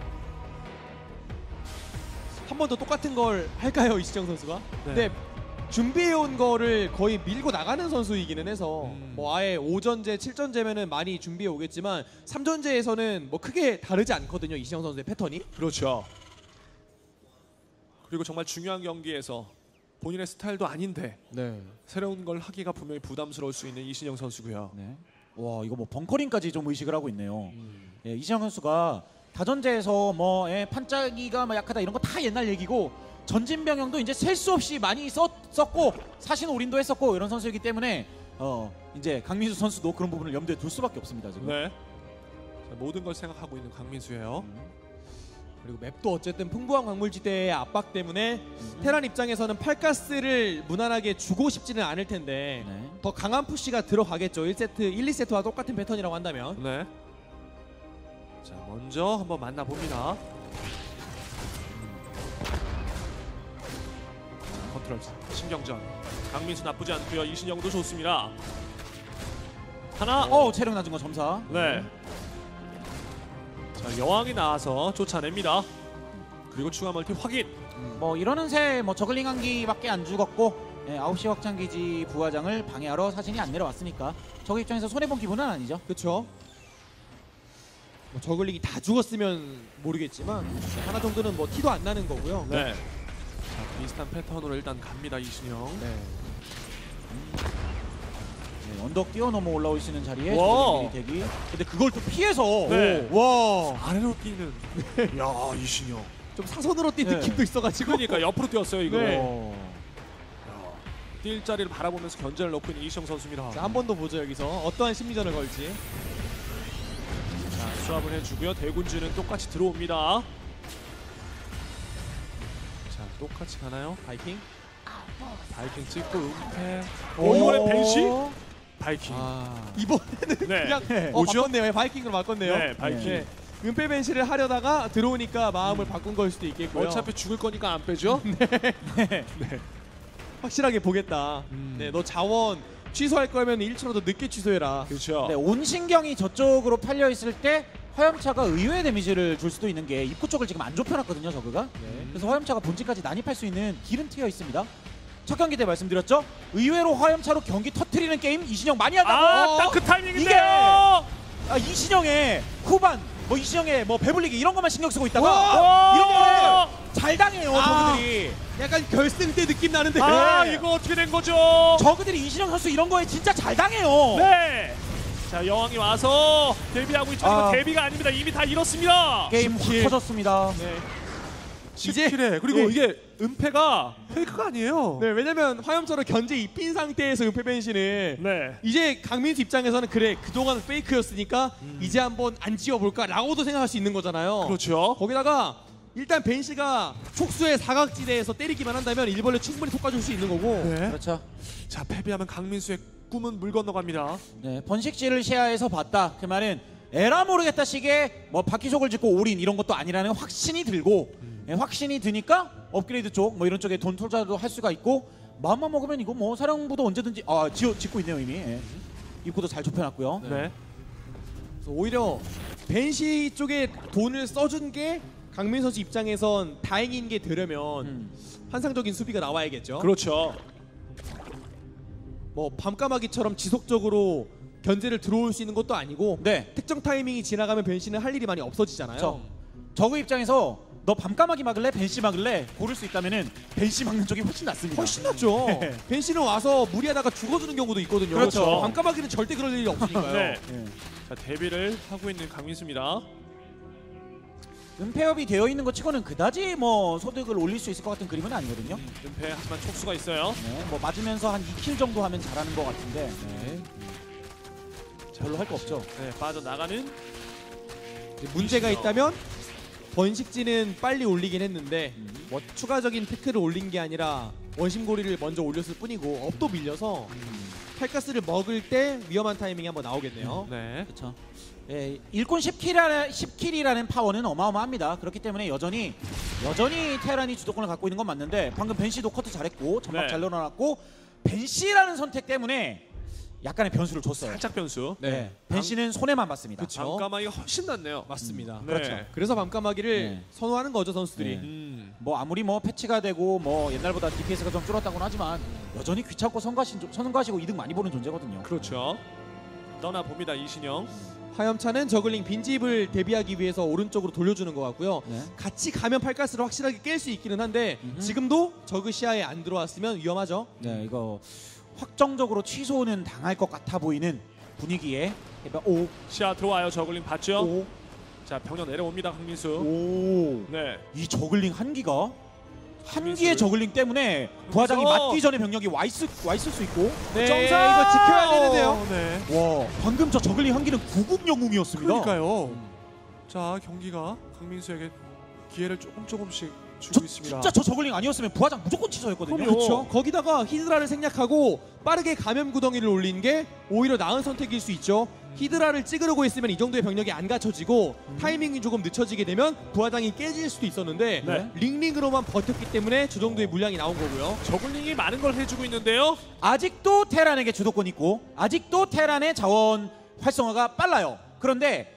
한 번 더 똑같은 걸 할까요, 이시정 선수가? 네. 근데 준비해온 거를 거의 밀고 나가는 선수이기는 해서 뭐 아예 5전제, 7전제면은 많이 준비해 오겠지만 3전제에서는 뭐 크게 다르지 않거든요, 이시정 선수의 패턴이. 그렇죠. 그리고 정말 중요한 경기에서 본인의 스타일도 아닌데 네. 새로운 걸 하기가 분명히 부담스러울 수 있는 이신영 선수고요. 네. 와 이거 뭐 벙커링까지 좀 의식을 하고 있네요. 예, 이신영 선수가 다전제에서 뭐 판짜기가 뭐 약하다 이런 거 다 옛날 얘기고 전진 병영도 이제 셀 수 없이 많이 썼고 사신 올인도 했었고 이런 선수이기 때문에 이제 강민수 선수도 그런 부분을 염두에 둘 수밖에 없습니다 지금. 네. 자, 모든 걸 생각하고 있는 강민수예요. 그리고 맵도 어쨌든 풍부한 광물지대의 압박 때문에 테란 입장에서는 팔가스를 무난하게 주고 싶지는 않을 텐데 네. 더 강한 푸시가 들어가겠죠. 1세트, 1, 2세트와 똑같은 패턴이라고 한다면. 네. 자, 먼저 한번 만나봅니다. 컨트롤 신경전. 강민수 나쁘지 않고요. 이신영도 좋습니다. 하나. 체력 낮은 거 점사. 네. 자, 여왕이 나와서 쫓아냅니다. 그리고 추가 멀티 확인. 뭐 이러는 새 뭐 저글링 한 기밖에 안 죽었고 9시 확장기지 부하장을 방해하러 사진이 안 내려왔으니까 저그 입장에서 손해본 기분은 아니죠. 그렇죠. 뭐 저글링이 다 죽었으면 모르겠지만 하나 정도는 뭐 티도 안 나는 거고요. 네. 자, 비슷한 패턴으로 일단 갑니다. 이신영. 네. 네, 언덕 뛰어넘어 올라올 수 있는 자리에 와. 저글링 대기. 근데 그걸 또 피해서 네. 와. 아래로 뛰는. 야, 이신영. 좀 사선으로 뛴 네. 느낌도 있어가지고. 그러니까 옆으로 뛰었어요, 이거. 네. 야, 뛸 자리를 바라보면서 견제를 넣고 있는 이신영 선수입니다. 자, 한 번 더 보죠 여기서 어떠한 심리전을 걸지. 자, 수합을 해주고요. 대군주는 똑같이 들어옵니다. 자, 똑같이 가나요? 바이킹. 바이킹 찍고 은폐. 이번엔 벤시? 바이킹. 이번에는 네. 그냥 뭐죠? 바꿨네요. 바이킹으로 바꿨네요. 네, 바이킹. 네. 은폐 벤시를 하려다가 들어오니까 마음을 바꾼 걸 수도 있겠고요. 어차피 죽을 거니까 안 빼죠? 확실하게 보겠다. 네, 너 자원 취소할 거면 1초라도 늦게 취소해라. 그렇죠. 네, 온 신경이 저쪽으로 팔려 있을 때 화염차가 의외의 데미지를 줄 수도 있는 게 입구 쪽을 지금 안 좁혀놨거든요, 저그가. 그래서 화염차가 본진까지 난입할 수 있는 길은 트여 있습니다. 첫 경기 때 말씀드렸죠. 의외로 화염차로 경기 터트리는 게임 이신영 많이 한다고. 딱 그 타이밍인데요. 이신영의 후반, 뭐 이신영의 뭐 배불리기 이런 것만 신경 쓰고 있다가 와! 이런 거를 잘 당해요, 저그들이. 약간 결승 때 느낌 나는데. 아, 이거 어떻게 된 거죠? 저그들이 이신영 선수 이런 거에 진짜 잘 당해요. 네. 자, 여왕이 와서 데뷔하고 있지만 이거 데뷔가 아닙니다. 이미 다 잃었습니다. 게임 확 터졌습니다. 네. 10킬에 그리고 이게 은폐가 페이크가 아니에요. 네, 왜냐면 화염차로 견제 입힌 상태에서 은폐 벤시는 네. 이제 강민수 입장에서는 그래 그동안 페이크였으니까 이제 한번 안 지워볼까라고도 생각할 수 있는 거잖아요. 그렇죠. 거기다가 일단 벤시가 촉수의 사각지대에서 때리기만 한다면 일벌레 충분히 톡까줄 수 있는 거고. 네. 그렇죠. 자, 패배하면 강민수의 꿈은 물 건너갑니다. 네, 번식지를 시야에서 봤다. 그 말은 에라 모르겠다 식의 뭐 바퀴속을 짓고 올인 이런 것도 아니라는 확신이 들고 확신이 드니까 업그레이드 쪽 뭐 이런 쪽에 돈 투자도 할 수가 있고 마음만 먹으면 이거 뭐 사령부도 언제든지 짓고 있네요 이미. 예. 입구도 잘 좁혀놨고요. 네. 그래서 오히려 벤시 쪽에 돈을 써준 게 강민 선수 입장에선 다행인 게 되려면 환상적인 수비가 나와야겠죠. 그렇죠. 뭐 밤까마귀처럼 지속적으로 견제를 들어올 수 있는 것도 아니고 네. 특정 타이밍이 지나가면 벤시는 할 일이 많이 없어지잖아요. 저그 입장에서 너 밤까마귀 막을래? 벤시 막을래? 고를 수 있다면은 벤시 막는 쪽이 훨씬 낫습니다. 훨씬 낫죠. 네. 벤시는 와서 무리하다가 죽어주는 경우도 있거든요. 그렇죠. 밤까마귀는 절대 그럴 일이 없으니까요. 네. 예. 자, 데뷔를 하고 있는 강민수입니다. 은폐업이 되어 있는 것 치고는 그다지 뭐 소득을 올릴 수 있을 것 같은 그림은 아니거든요. 은폐 하지만 촉수가 있어요. 네, 뭐 맞으면서 한 2킬 정도 하면 잘하는 것 같은데 네. 별로 할 거 없죠. 네, 빠져나가는 문제가 있다면 번식지는 빨리 올리긴 했는데 뭐 추가적인 테크를 올린 게 아니라 원심고리를 먼저 올렸을 뿐이고 업도 밀려서 칼가스를 먹을 때 위험한 타이밍이 한번 나오겠네요. 네. 그렇죠. 예, 일꾼 10킬이라는 파워는 어마어마합니다. 그렇기 때문에 여전히 테란이 주도권을 갖고 있는 건 맞는데 방금 벤시도 커트 잘했고 점막 네. 잘 넣어놨고 벤시라는 선택 때문에 약간의 변수를 줬어요. 살짝 변수. 네. 벤시는 손해만 봤습니다. 그쵸. 밤까마귀가 훨씬 낫네요. 맞습니다. 네. 그렇죠. 그래서 밤까마귀를 네. 선호하는 거죠 선수들이. 네. 뭐 아무리 뭐 패치가 되고 뭐 옛날보다 DPS가 좀 줄었다고는 하지만 여전히 귀찮고 선가시고 이득 많이 보는 존재거든요. 그렇죠. 떠나 봅니다 이신영. 화염차는 저글링 빈집을 대비하기 위해서 오른쪽으로 돌려주는 것 같고요. 네. 같이 가면 팔가스를 확실하게 깰 수 있기는 한데 지금도 저그 시야에 안 들어왔으면 위험하죠. 네, 이거 확정적으로 취소는 당할 것 같아 보이는 분위기에 오, 시야 들어와요. 저글링 봤죠? 오, 자, 병력 내려옵니다 강민수. 오. 네. 이 저글링 한기가 강민수. 한기의 저글링 때문에 부하장이 그래서- 맞기 전에 병력이 와 있을 수 있고. 네, 정상! 이거 지켜야 되는데요. 네. 와, 방금 저 저글링 한기는 구급 영웅이었습니다. 그러니까요. 자, 경기가 강민수에게 기회를 조금씩 주고 저, 있습니다. 진짜 저 저글링 아니었으면 부하장 무조건 취소였거든요. 그럼요. 그렇죠. 거기다가 히드라를 생략하고 빠르게 감염 구덩이를 올린 게 오히려 나은 선택일 수 있죠. 히드라를 찌그러고 있으면 이 정도의 병력이 안 갖춰지고 타이밍이 조금 늦춰지게 되면 부하장이 깨질 수도 있었는데 네. 링링으로만 버텼기 때문에 저 정도의 물량이 나온 거고요. 저글링이 많은 걸 해주고 있는데요. 아직도 테란에게 주도권 있고 아직도 테란의 자원 활성화가 빨라요. 그런데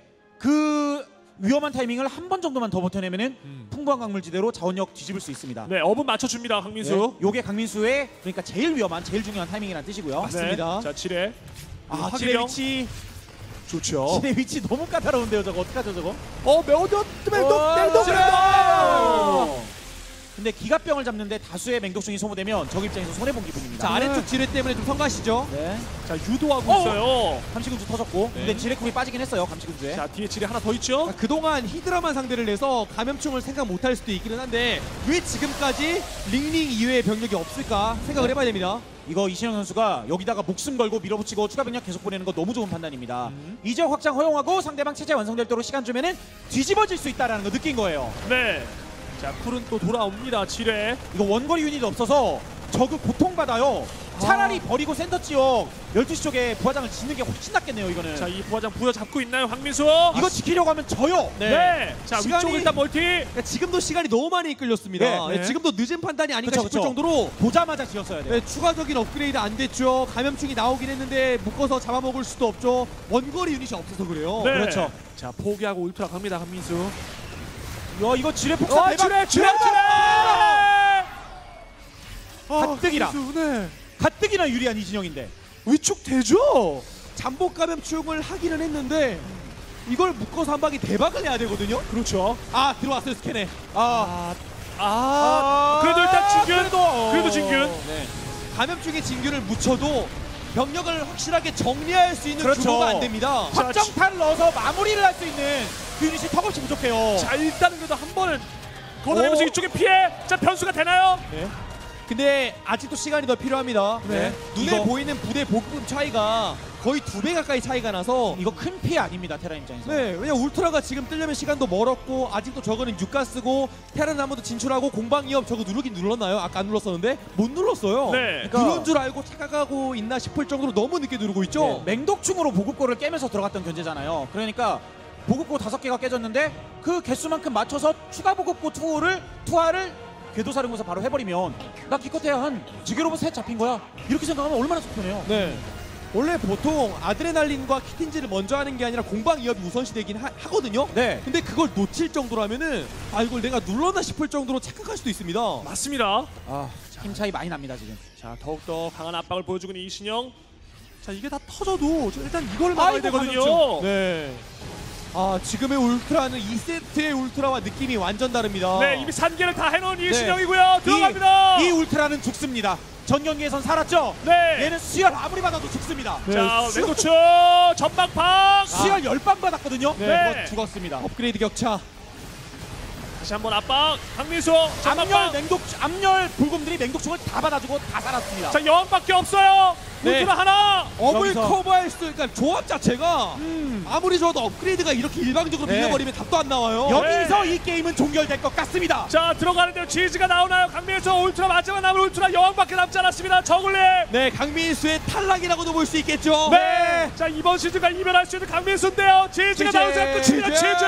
그 위험한 타이밍을 한 번 정도만 더 버텨내면은 풍부한 광물지대로 자원력 뒤집을 수 있습니다. 네, 업은 맞춰줍니다 강민수. 네, 요게 강민수의 그러니까 제일 위험한, 제일 중요한 타이밍이라는 뜻이고요. 맞습니다. 자, 지뢰. 아, 확인형. 지뢰 위치, 좋죠. 지뢰 위치 너무 까다로운데요. 저거 어떡하죠, 저거? 매워도 근데 기갑병을 잡는데 다수의 맹독충이 소모되면 적 입장에서 손해 본 기분입니다. 자, 아래쪽 지뢰 때문에 좀 성가시죠. 네, 자, 유도하고 있어요. 감시군주 터졌고, 네. 근데 지뢰컵이 빠지긴 했어요. 감시군주에. 자, 뒤에 지뢰 하나 더 있죠. 그동안 히드라만 상대를 해서 감염충을 생각 못할 수도 있기는 한데 왜 지금까지 링링 이외의 병력이 없을까 생각을 해봐야 됩니다. 이거 이신영 선수가 여기다가 목숨 걸고 밀어붙이고 추가 병력 계속 보내는 거 너무 좋은 판단입니다. 이제 확장 허용하고 상대방 체제 완성될 도록 시간 주면은 뒤집어질 수 있다라는 거 느낀 거예요. 네. 자, 쿨은 또 돌아옵니다. 지뢰. 이거 원거리 유닛 없어서 저그 고통받아요. 차라리 버리고 센터 지역 12시 쪽에 부하장을 짓는 게 훨씬 낫겠네요. 이거는. 자, 이 부하장 부여잡고 있나요, 황민수? 이거 지키려고 하면 져요. 네. 자, 시간이- 위쪽 일단 멀티. 그러니까 지금도 시간이 너무 많이 끌렸습니다. 네, 네. 지금도 늦은 판단이 아닌가 그쵸, 싶을 그쵸. 정도로 보자마자 지었어야 돼요. 네, 추가적인 업그레이드 안 됐죠. 감염충이 나오긴 했는데 묶어서 잡아먹을 수도 없죠. 원거리 유닛이 없어서 그래요. 네. 그렇죠. 자, 포기하고 울트라 갑니다, 황민수. 야, 이거 지뢰 폭탄 대박. 지뢰, 지뢰, 지뢰! 가뜩이나. 황민수, 네. 가뜩이나 유리한 이진영인데. 위축 되죠? 잠복 감염충을 하기는 했는데 이걸 묶어서 한 방에 대박을 내야 되거든요. 그렇죠. 아, 들어왔어요 스캔에. 그래도 일단 진균. 그래도, 그래도 진균. 네. 감염충의 진균을 묻혀도 병력을 확실하게 정리할 수 있는 그렇죠. 규모가 안 됩니다. 자, 확정탄 넣어서 마무리를 할 수 있는 그 유닛이 턱없이 부족해요. 자, 일단은 그래도 한 번은 걷어내면서 이쪽에 피해. 자, 변수가 되나요? 네. 근데 아직도 시간이 더 필요합니다. 네. 눈에 이거- 보이는 부대 복급 차이가 거의 2배 가까이 차이가 나서 이거 큰 피해 아닙니다. 테란 입장에서. 네, 왜냐 울트라가 지금 뜨려면 시간도 멀었고 아직도 저거는 육가스고 테란 한 번 더 진출하고 공방 위협 저거 누르긴 눌렀나요? 아까 안 눌렀었는데 못 눌렀어요. 네. 그러니까- 누른 줄 알고 착각하고 있나 싶을 정도로 너무 늦게 누르고 있죠. 네, 맹독충으로 보급고를 깨면서 들어갔던 견제잖아요. 그러니까 보급고 5개가 깨졌는데 그 개수만큼 맞춰서 추가 보급고 투하를 궤도사령부에서 바로 해버리면 나 기껏해야 한 지게로봇 셋 잡힌 거야 이렇게 생각하면 얼마나 속편해요. 네. 원래 보통 아드레날린과 키틴즈를 먼저 하는 게 아니라 공방 이업이 우선시 되긴 하거든요. 네. 근데 그걸 놓칠 정도라면은 아 이걸 내가 눌렀나 싶을 정도로 착각할 수도 있습니다. 맞습니다. 힘 차이 많이 납니다 지금. 자, 더욱더 강한 압박을 보여주고 있는 이신영. 자, 이게 다 터져도 일단 이걸 막아야 되거든요. 네. 아 지금의 울트라는 2세트의 울트라와 느낌이 완전 다릅니다. 네, 이미 3개를 다 해놓은 이신영이고요. 들어갑니다. 이 울트라는 죽습니다. 전 경기에선 살았죠. 네. 얘는 수혈 아무리 받아도 죽습니다. 자, 맹도추 전방방. 수혈 10방 받았거든요. 네. 죽었습니다. 업그레이드 격차. 다시 한번 압박. 강민수 암열 전방방. 암열 불곰들이 맹독충을 다 받아주고 다 살았습니다. 자, 여왕밖에 없어요. 네. 울트라 하나. 업을 여기서. 커버할 수, 그러니까 조합 자체가 아무리 좋아도 업그레이드가 이렇게 일방적으로 네. 밀려버리면 답도 안 나와요. 여기서 이 게임은 종결될 것 같습니다. 자, 들어가는데요. 지지가 나오나요? 강민수 울트라 마지막 남은 울트라 여왕밖에 남지 않았습니다. 저글링. 네, 강민수의 탈락이라고도 볼 수 있겠죠. 네. 자, 이번 시즌과 이별할 수 있는 강민수인데요. 지지가 지지. 나오지 않고 끝입니다. 지지. 지지.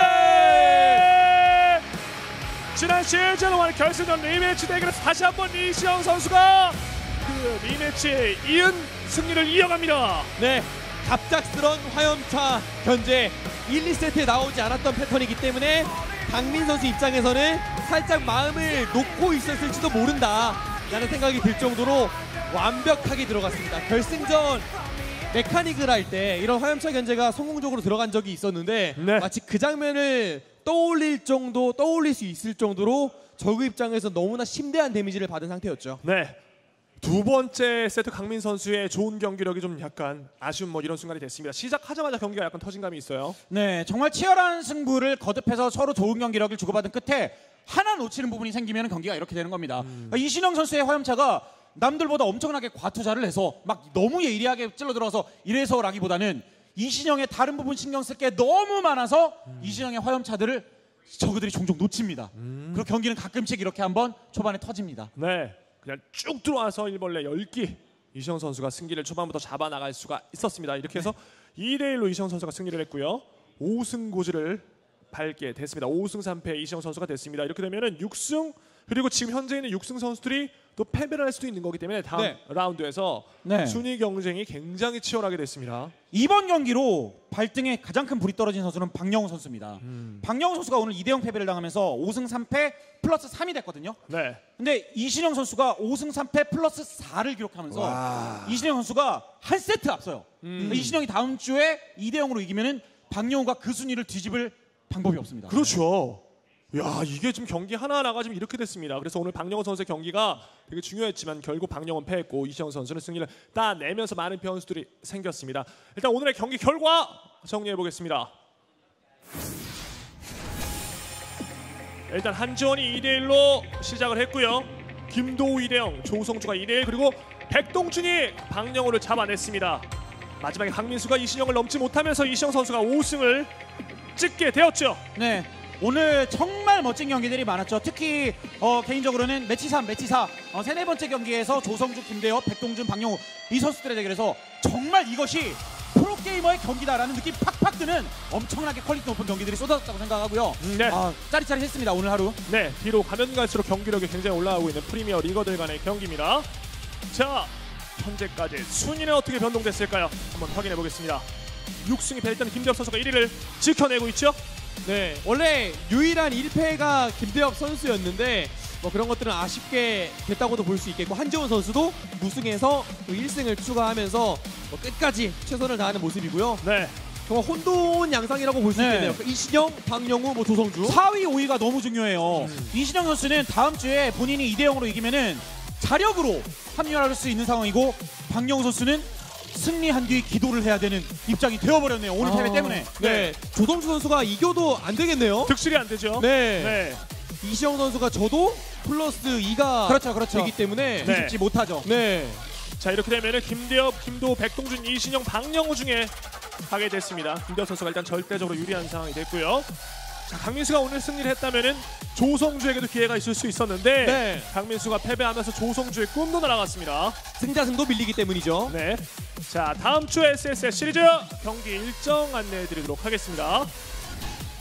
지난 시즌 원 결승전 리매치 대결에서 다시 한번 이시영 선수가 그 리매치 이은 승리를 이어갑니다. 네, 갑작스런 화염차 견제 1, 2세트에 나오지 않았던 패턴이기 때문에 강민 선수 입장에서는 살짝 마음을 놓고 있었을지도 모른다 라는 생각이 들 정도로 완벽하게 들어갔습니다. 결승전 메카닉을 할 때 이런 화염차 견제가 성공적으로 들어간 적이 있었는데 네. 마치 그 장면을 떠올릴 수 있을 정도로 저그 입장에서 너무나 심대한 데미지를 받은 상태였죠. 네. 두 번째 세트 강민 선수의 좋은 경기력이 좀 약간 아쉬운 이런 순간이 됐습니다. 시작하자마자 경기가 약간 터진 감이 있어요. 네, 정말 치열한 승부를 거듭해서 서로 좋은 경기력을 주고받은 끝에 하나 놓치는 부분이 생기면 경기가 이렇게 되는 겁니다. 이신영 선수의 화염차가 남들보다 엄청나게 과투자를 해서 막 너무 예리하게 찔러 들어서 이래서라기보다는 이신영의 다른 부분 신경 쓸 게 너무 많아서 이신영의 화염차들을 저그들이 종종 놓칩니다. 그리고 경기는 가끔씩 이렇게 한번 초반에 터집니다. 네. 그냥 쭉 들어와서 일벌레 10기 이시영 선수가 승기를 초반부터 잡아나갈 수가 있었습니다. 이렇게 해서 2대1로 이시영 선수가 승리를 했고요. 5승 고지를 밟게 됐습니다. 5승 3패 이시영 선수가 됐습니다. 이렇게 되면은 6승 그리고 지금 현재 있는 6승 선수들이 또 패배를 할 수도 있는 거기 때문에 다음 네. 라운드에서 네. 순위 경쟁이 굉장히 치열하게 됐습니다. 이번 경기로 발등에 가장 큰 불이 떨어진 선수는 박영우 선수입니다. 박영우 선수가 오늘 2대0 패배를 당하면서 5승 3패 플러스 3이 됐거든요. 네. 근데 이신영 선수가 5승 3패 플러스 4를 기록하면서 이신영 선수가 한 세트 앞서요. 그러니까 이신영이 다음 주에 2대0으로 이기면은 박영우가 그 순위를 뒤집을 방법이 없습니다. 그렇죠. 야, 이게 지금 경기 하나하나가 지금 이렇게 됐습니다. 그래서 오늘 박영호 선수의 경기가 되게 중요했지만 결국 박영호는 패했고 이시영 선수는 승리를 따내면서 많은 변수들이 생겼습니다. 일단 오늘의 경기 결과 정리해 보겠습니다. 일단 한지원이 2대1로 시작을 했고요. 김도우 2대0, 조성주가 2대1 그리고 백동준이 박영호를 잡아냈습니다. 마지막에 강민수가 이신영을 넘지 못하면서 이시영 선수가 5승을 찍게 되었죠. 네. 오늘 정말 멋진 경기들이 많았죠. 특히 개인적으로는 매치 3, 매치 4 세네 번째 경기에서 조성주, 김대엽, 백동준, 박영우 이 선수들의 대결에서 정말 이것이 프로게이머의 경기다라는 느낌 팍팍 드는 엄청나게 퀄리티 높은 경기들이 쏟아졌다고 생각하고요. 네. 짜릿짜릿했습니다 오늘 하루. 네, 뒤로 가면 갈수록 경기력이 굉장히 올라가고 있는 프리미어 리거들 간의 경기입니다. 자, 현재까지 순위는 어떻게 변동됐을까요? 한번 확인해 보겠습니다. 6승이 패했던 김대엽 선수가 1위를 지켜내고 있죠. 네, 원래 유일한 1패가 김대엽 선수였는데 뭐 그런 것들은 아쉽게 됐다고도 볼 수 있겠고 한지원 선수도 무승에서 또 1승을 추가하면서 뭐 끝까지 최선을 다하는 모습이고요. 네, 정말 혼돈 양상이라고 볼 수 네. 있겠네요. 이신영, 박영우, 뭐 조성주. 4위, 5위가 너무 중요해요. 이신영 선수는 다음 주에 본인이 2대0으로 이기면은 자력으로 합류할 수 있는 상황이고 박영우 선수는 승리한 뒤 기도를 해야 되는 입장이 되어버렸네요. 오늘 패배 때문에. 네, 조성주 선수가 이겨도 안 되겠네요. 득실이 안 되죠. 네. 네. 이시영 선수가 저도 플러스 2가 그렇죠. 되기 때문에 네. 뒤집지 못하죠. 네. 자, 이렇게 되면은 김대엽, 김도우, 백동준, 이신영, 박영우 중에 가게 됐습니다. 김대엽 선수가 일단 절대적으로 유리한 상황이 됐고요. 자, 강민수가 오늘 승리를 했다면은 조성주에게도 기회가 있을 수 있었는데 네. 강민수가 패배하면서 조성주의 꿈도 날아갔습니다. 승자승도 밀리기 때문이죠. 네. 자, 다음 주 SSS 시리즈 경기 일정 안내해 드리도록 하겠습니다.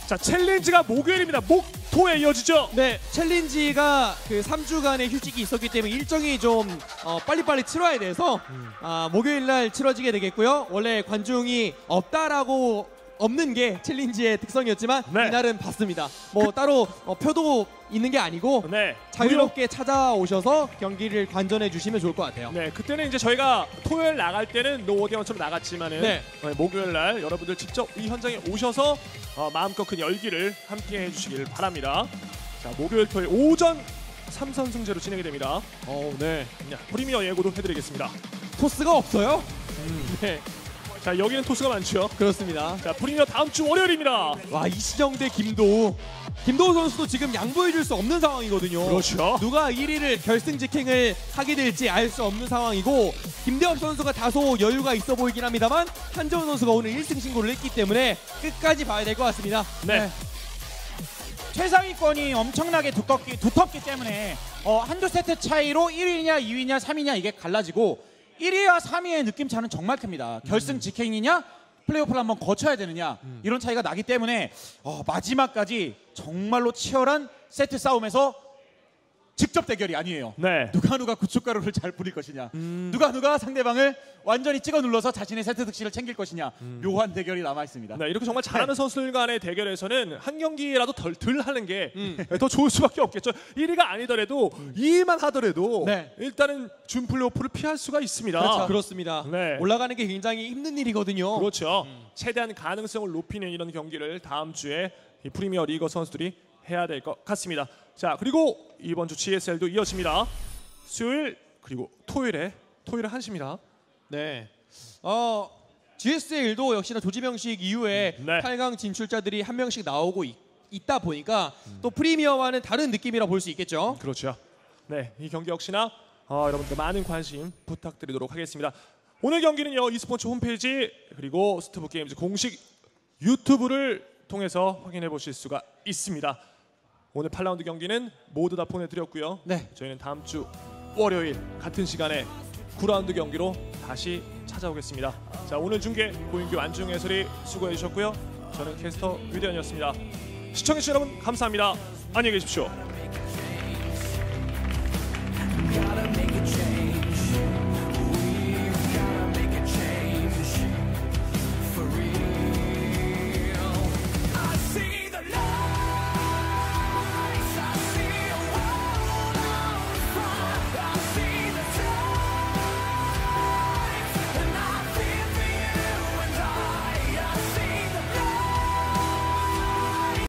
자, 챌린지가 목요일입니다. 목토에 이어지죠. 네, 챌린지가 그 3주간의 휴직이 있었기 때문에 일정이 좀 빨리빨리 치러야 돼서 목요일 날 치러지게 되겠고요. 원래 관중이 없는 게 챌린지의 특성이었지만 네. 이날은 봤습니다. 뭐 따로 표도 있는 게 아니고 네. 자유롭게 찾아오셔서 경기를 관전해 주시면 좋을 것 같아요. 네, 그때는 이제 저희가 토요일 나갈 때는 노 오디언처럼 나갔지만은 네. 목요일 날 여러분들 직접 이 현장에 오셔서 마음껏 큰 열기를 함께 해주시길 바랍니다. 자, 목요일 토요일 오전 3선승제로 진행이 됩니다. 네. 자, 프리미어 예고도 해드리겠습니다. 토스가 없어요? 네, 자, 여기는 토스가 많죠. 그렇습니다. 자, 프리미어 다음 주 월요일입니다. 와, 이시정 대 김도우. 김도우 선수도 지금 양보해줄 수 없는 상황이거든요. 그렇죠. 누가 1위를 결승 직행을 하게 될지 알 수 없는 상황이고 김대엽 선수가 다소 여유가 있어 보이긴 합니다만 한재원 선수가 오늘 1승 신고를 했기 때문에 끝까지 봐야 될 것 같습니다. 네. 최상위권이 엄청나게 두텁기 때문에 한두 세트 차이로 1위냐 2위냐 3위냐 이게 갈라지고 1위와 3위의 느낌 차는 정말 큽니다. 결승 직행이냐 플레이오프를 한번 거쳐야 되느냐 이런 차이가 나기 때문에 마지막까지 정말로 치열한 세트 싸움에서 직접 대결이 아니에요. 네. 누가 고춧가루를 잘 뿌릴 것이냐, 누가 상대방을 완전히 찍어 눌러서 자신의 세트 득실을 챙길 것이냐, 묘한 대결이 남아 있습니다. 네, 이렇게 정말 잘하는 선수들 간의 대결에서는 한 경기라도 덜 하는 게 더 좋을 수밖에 없겠죠. 1위가 아니더라도 2위만 하더라도 네. 일단은 준 플레이오프를 피할 수가 있습니다. 그렇죠. 그렇습니다. 네. 올라가는 게 굉장히 힘든 일이거든요. 그렇죠. 최대한 가능성을 높이는 이런 경기를 다음 주에 이 프리미어 리거 선수들이 해야 될 것 같습니다. 자, 그리고 이번 주 GSL도 이어집니다. 수요일 그리고 토요일에 1시입니다. 네. GSL도 역시나 조지명식 이후에 네. 8강 진출자들이 한 명씩 나오고 있다 보니까 또 프리미어와는 다른 느낌이라 볼 수 있겠죠. 그렇죠. 네, 이 경기 역시나 여러분들 많은 관심 부탁드리도록 하겠습니다. 오늘 경기는요, e스포츠 홈페이지 그리고 스투브 게임즈 공식 유튜브를 통해서 확인해 보실 수가 있습니다. 오늘 8라운드 경기는 모두 다 보내드렸고요. 네. 저희는 다음 주 월요일 같은 시간에 9라운드 경기로 다시 찾아오겠습니다. 자, 오늘 중계 고인규 안중 해설이 수고해 주셨고요. 저는 캐스터 유대현이었습니다. 시청해주신 여러분 감사합니다. 안녕히 계십시오.